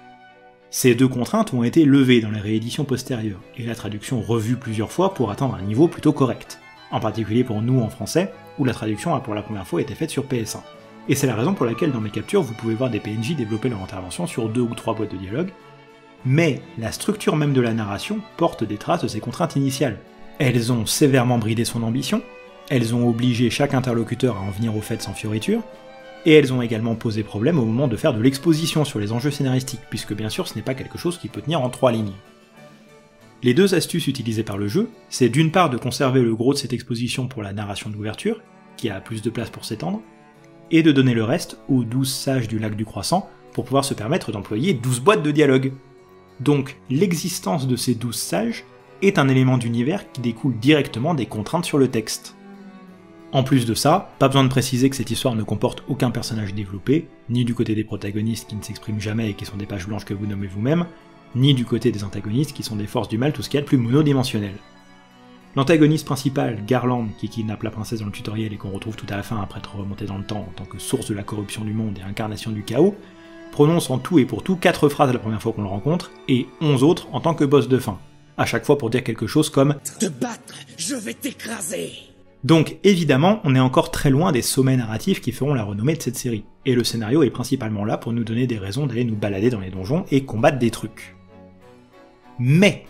Ces deux contraintes ont été levées dans les rééditions postérieures, et la traduction revue plusieurs fois pour atteindre un niveau plutôt correct, en particulier pour nous en français, où la traduction a pour la première fois été faite sur PS1. Et c'est la raison pour laquelle dans mes captures vous pouvez voir des PNJ développer leur intervention sur 2 ou 3 boîtes de dialogue, mais la structure même de la narration porte des traces de ces contraintes initiales. Elles ont sévèrement bridé son ambition, elles ont obligé chaque interlocuteur à en venir au fait sans fioriture, et elles ont également posé problème au moment de faire de l'exposition sur les enjeux scénaristiques, puisque bien sûr ce n'est pas quelque chose qui peut tenir en 3 lignes. Les 2 astuces utilisées par le jeu, c'est d'une part de conserver le gros de cette exposition pour la narration d'ouverture, qui a plus de place pour s'étendre, et de donner le reste aux 12 sages du lac du Croissant pour pouvoir se permettre d'employer 12 boîtes de dialogue. Donc l'existence de ces 12 sages est un élément d'univers qui découle directement des contraintes sur le texte. En plus de ça, pas besoin de préciser que cette histoire ne comporte aucun personnage développé, ni du côté des protagonistes qui ne s'expriment jamais et qui sont des pages blanches que vous nommez vous-même, ni du côté des antagonistes qui sont des forces du mal, tout ce qu'il y a de plus monodimensionnel. L'antagoniste principal, Garland, qui kidnappe la princesse dans le tutoriel et qu'on retrouve tout à la fin après être remonté dans le temps en tant que source de la corruption du monde et incarnation du chaos, prononce en tout et pour tout 4 phrases la première fois qu'on le rencontre, et 11 autres en tant que boss de fin, à chaque fois pour dire quelque chose comme « Te battre, je vais t'écraser !» Donc évidemment, on est encore très loin des sommets narratifs qui feront la renommée de cette série, et le scénario est principalement là pour nous donner des raisons d'aller nous balader dans les donjons et combattre des trucs. Mais,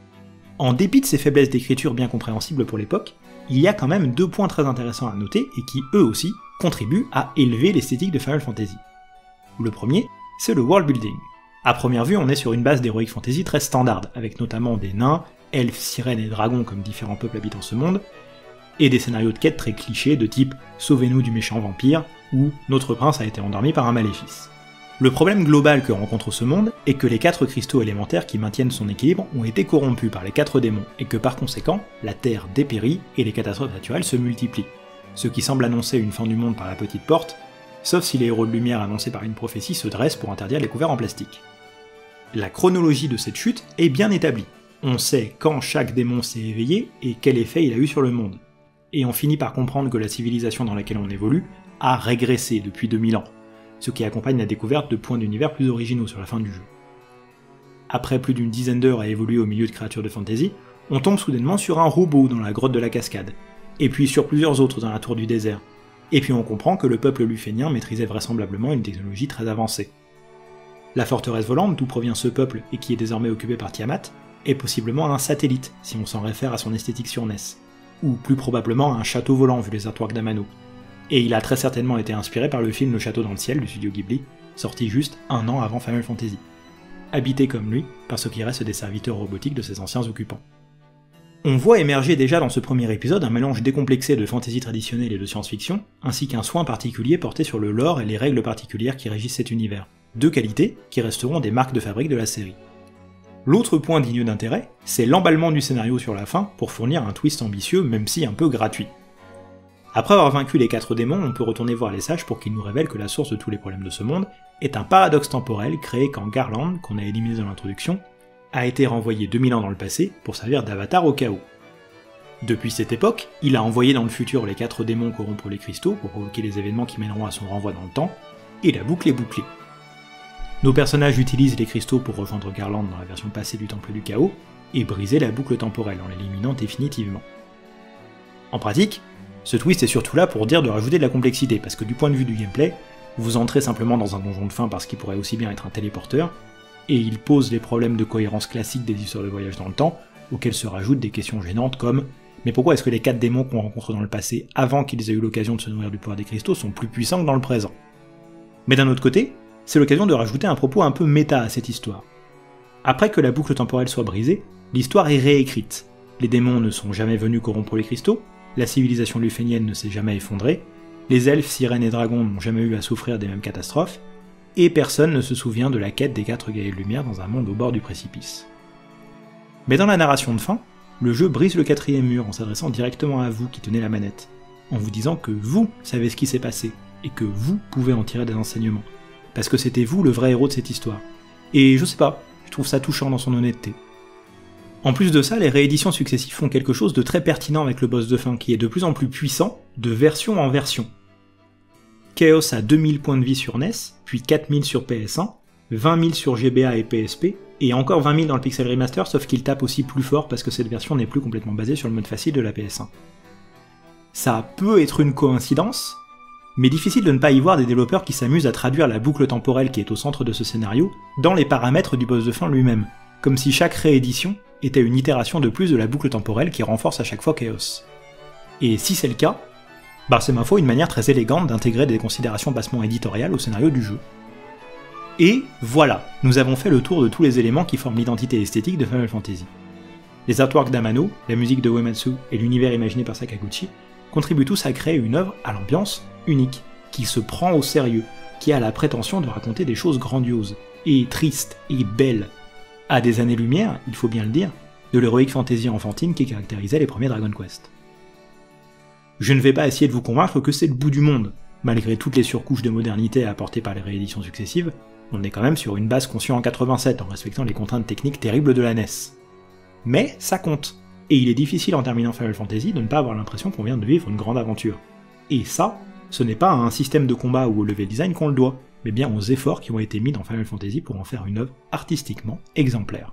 en dépit de ces faiblesses d'écriture bien compréhensibles pour l'époque, il y a quand même 2 points très intéressants à noter et qui, eux aussi, contribuent à élever l'esthétique de Final Fantasy. Le premier, c'est le world building. À première vue, on est sur une base d'Heroic Fantasy très standard, avec notamment des nains, elfes, sirènes et dragons comme différents peuples habitant ce monde, et des scénarios de quête très clichés de type « Sauvez-nous du méchant vampire » ou « Notre prince a été endormi par un maléfice ». Le problème global que rencontre ce monde est que les 4 cristaux élémentaires qui maintiennent son équilibre ont été corrompus par les 4 démons, et que par conséquent, la Terre dépérit et les catastrophes naturelles se multiplient, ce qui semble annoncer une fin du monde par la petite porte, sauf si les héros de lumière annoncés par une prophétie se dressent pour interdire les couverts en plastique. La chronologie de cette chute est bien établie. On sait quand chaque démon s'est éveillé et quel effet il a eu sur le monde. Et on finit par comprendre que la civilisation dans laquelle on évolue a régressé depuis 2000 ans, ce qui accompagne la découverte de points d'univers plus originaux sur la fin du jeu. Après plus d'une dizaine d'heures à évoluer au milieu de créatures de fantasy, on tombe soudainement sur un robot dans la grotte de la cascade, et puis sur plusieurs autres dans la tour du désert, et puis on comprend que le peuple lufénien maîtrisait vraisemblablement une technologie très avancée. La forteresse volante d'où provient ce peuple et qui est désormais occupée par Tiamat et possiblement un satellite, si on s'en réfère à son esthétique sur NES, ou plus probablement un château volant vu les artworks d'Amano. Et il a très certainement été inspiré par le film Le Château dans le ciel du studio Ghibli, sorti juste un an avant Final Fantasy. Habité comme lui par ce qui reste des serviteurs robotiques de ses anciens occupants. On voit émerger déjà dans ce premier épisode un mélange décomplexé de fantasy traditionnelle et de science-fiction, ainsi qu'un soin particulier porté sur le lore et les règles particulières qui régissent cet univers, deux qualités qui resteront des marques de fabrique de la série. L'autre point digne d'intérêt, c'est l'emballement du scénario sur la fin pour fournir un twist ambitieux, même si un peu gratuit. Après avoir vaincu les 4 démons, on peut retourner voir les sages pour qu'ils nous révèlent que la source de tous les problèmes de ce monde est un paradoxe temporel créé quand Garland, qu'on a éliminé dans l'introduction, a été renvoyé 2000 ans dans le passé pour servir d'avatar au chaos. Depuis cette époque, il a envoyé dans le futur les 4 démons corrompre les cristaux pour provoquer les événements qui mèneront à son renvoi dans le temps, et la boucle est bouclée. Nos personnages utilisent les cristaux pour rejoindre Garland dans la version passée du Temple du Chaos, et briser la boucle temporelle en l'éliminant définitivement. En pratique, ce twist est surtout là pour dire de rajouter de la complexité, parce que du point de vue du gameplay, vous entrez simplement dans un donjon de fin parce qu'il pourrait aussi bien être un téléporteur, et il pose les problèmes de cohérence classiques des histoires de voyage dans le temps, auxquels se rajoutent des questions gênantes comme « Mais pourquoi est-ce que les 4 démons qu'on rencontre dans le passé, avant qu'ils aient eu l'occasion de se nourrir du pouvoir des cristaux, sont plus puissants que dans le présent ?» Mais d'un autre côté, c'est l'occasion de rajouter un propos un peu méta à cette histoire. Après que la boucle temporelle soit brisée, l'histoire est réécrite. Les démons ne sont jamais venus corrompre les cristaux, la civilisation lufénienne ne s'est jamais effondrée, les elfes, sirènes et dragons n'ont jamais eu à souffrir des mêmes catastrophes, et personne ne se souvient de la quête des 4 guerriers de lumière dans un monde au bord du précipice. Mais dans la narration de fin, le jeu brise le 4e mur en s'adressant directement à vous qui tenez la manette, en vous disant que vous savez ce qui s'est passé, et que vous pouvez en tirer des enseignements, parce que c'était vous le vrai héros de cette histoire. Et je sais pas, je trouve ça touchant dans son honnêteté. En plus de ça, les rééditions successives font quelque chose de très pertinent avec le boss de fin, qui est de plus en plus puissant, de version en version. Chaos a 2000 points de vie sur NES, puis 4000 sur PS1, 20 000 sur GBA et PSP, et encore 20 000 dans le Pixel Remaster, sauf qu'il tape aussi plus fort parce que cette version n'est plus complètement basée sur le mode facile de la PS1. Ça peut être une coïncidence, mais difficile de ne pas y voir des développeurs qui s'amusent à traduire la boucle temporelle qui est au centre de ce scénario dans les paramètres du boss de fin lui-même, comme si chaque réédition était une itération de plus de la boucle temporelle qui renforce à chaque fois Chaos. Et si c'est le cas, c'est ma foi une manière très élégante d'intégrer des considérations bassement éditoriales au scénario du jeu. Et voilà, nous avons fait le tour de tous les éléments qui forment l'identité esthétique de Final Fantasy. Les artworks d'Amano, la musique de Uematsu et l'univers imaginé par Sakaguchi contribuent tous à créer une œuvre à l'ambiance unique, qui se prend au sérieux, qui a la prétention de raconter des choses grandioses, et tristes, et belles, à des années-lumière, il faut bien le dire, de l'heroic fantasy enfantine qui caractérisait les premiers Dragon Quest. Je ne vais pas essayer de vous convaincre que c'est le bout du monde. Malgré toutes les surcouches de modernité apportées par les rééditions successives, on est quand même sur une base conçue en 87 en respectant les contraintes techniques terribles de la NES. Mais ça compte, et il est difficile en terminant Final Fantasy de ne pas avoir l'impression qu'on vient de vivre une grande aventure. Et ça, ce n'est pas à un système de combat ou au level design qu'on le doit, mais bien aux efforts qui ont été mis dans Final Fantasy pour en faire une œuvre artistiquement exemplaire.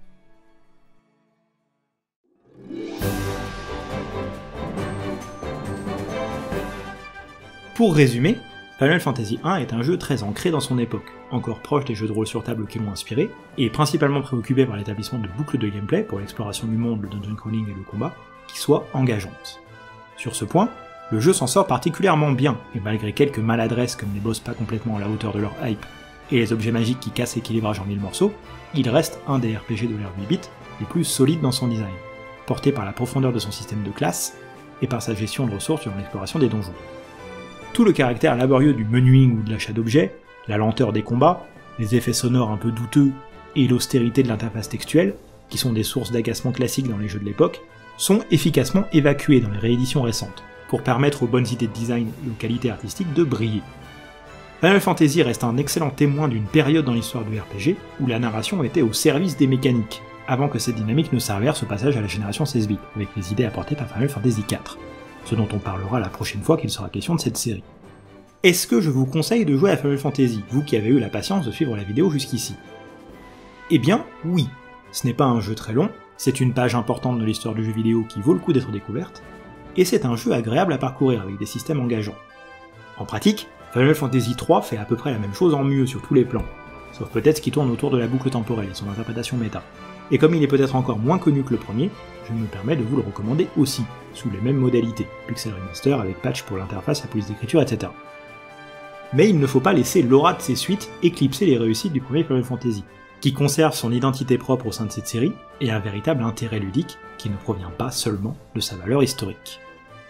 Pour résumer, Final Fantasy 1 est un jeu très ancré dans son époque, encore proche des jeux de rôle sur table qui l'ont inspiré, et principalement préoccupé par l'établissement de boucles de gameplay pour l'exploration du monde, le dungeon crawling et le combat, qui soient engageantes. Sur ce point, le jeu s'en sort particulièrement bien, et malgré quelques maladresses comme les boss pas complètement à la hauteur de leur hype, et les objets magiques qui cassent l'équilibrage en 1000 morceaux, il reste un des RPG de l'ère 8 bits les plus solides dans son design, porté par la profondeur de son système de classes, et par sa gestion de ressources durant l'exploration des donjons. Tout le caractère laborieux du menuing ou de l'achat d'objets, la lenteur des combats, les effets sonores un peu douteux et l'austérité de l'interface textuelle, qui sont des sources d'agacement classiques dans les jeux de l'époque, sont efficacement évacués dans les rééditions récentes, pour permettre aux bonnes idées de design et aux qualités artistiques de briller. Final Fantasy reste un excellent témoin d'une période dans l'histoire du RPG où la narration était au service des mécaniques, avant que cette dynamique ne s'inverse au passage à la génération 16 bits, avec les idées apportées par Final Fantasy IV. Ce dont on parlera la prochaine fois qu'il sera question de cette série. Est-ce que je vous conseille de jouer à Final Fantasy, vous qui avez eu la patience de suivre la vidéo jusqu'ici? Eh bien, oui. Ce n'est pas un jeu très long, c'est une page importante de l'histoire du jeu vidéo qui vaut le coup d'être découverte, et c'est un jeu agréable à parcourir avec des systèmes engageants. En pratique, Final Fantasy III fait à peu près la même chose en mieux sur tous les plans, sauf peut-être ce qui tourne autour de la boucle temporelle et son interprétation méta. et comme il est peut-être encore moins connu que le premier, je me permets de vous le recommander aussi, sous les mêmes modalités, Pixel Remaster avec patch pour l'interface, la police d'écriture, etc. Mais il ne faut pas laisser l'aura de ces suites éclipser les réussites du premier Final Fantasy, qui conserve son identité propre au sein de cette série, et un véritable intérêt ludique qui ne provient pas seulement de sa valeur historique.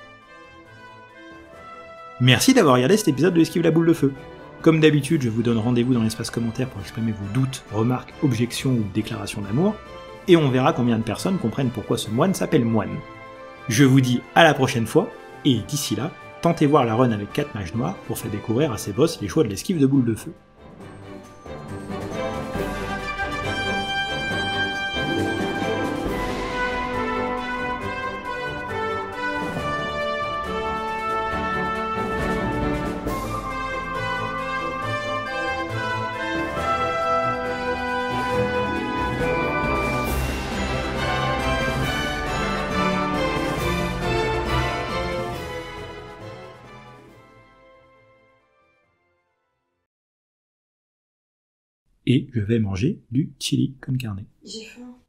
Merci d'avoir regardé cet épisode de Esquive la boule de feu. Comme d'habitude, je vous donne rendez-vous dans l'espace commentaire pour exprimer vos doutes, remarques, objections ou déclarations d'amour, et on verra combien de personnes comprennent pourquoi ce moine s'appelle moine. Je vous dis à la prochaine fois, et d'ici là, tentez voir la run avec 4 mages noirs pour faire découvrir à ses boss les choix de l'esquive de boule de feu. Et je vais manger du chili con carne. J'ai faim.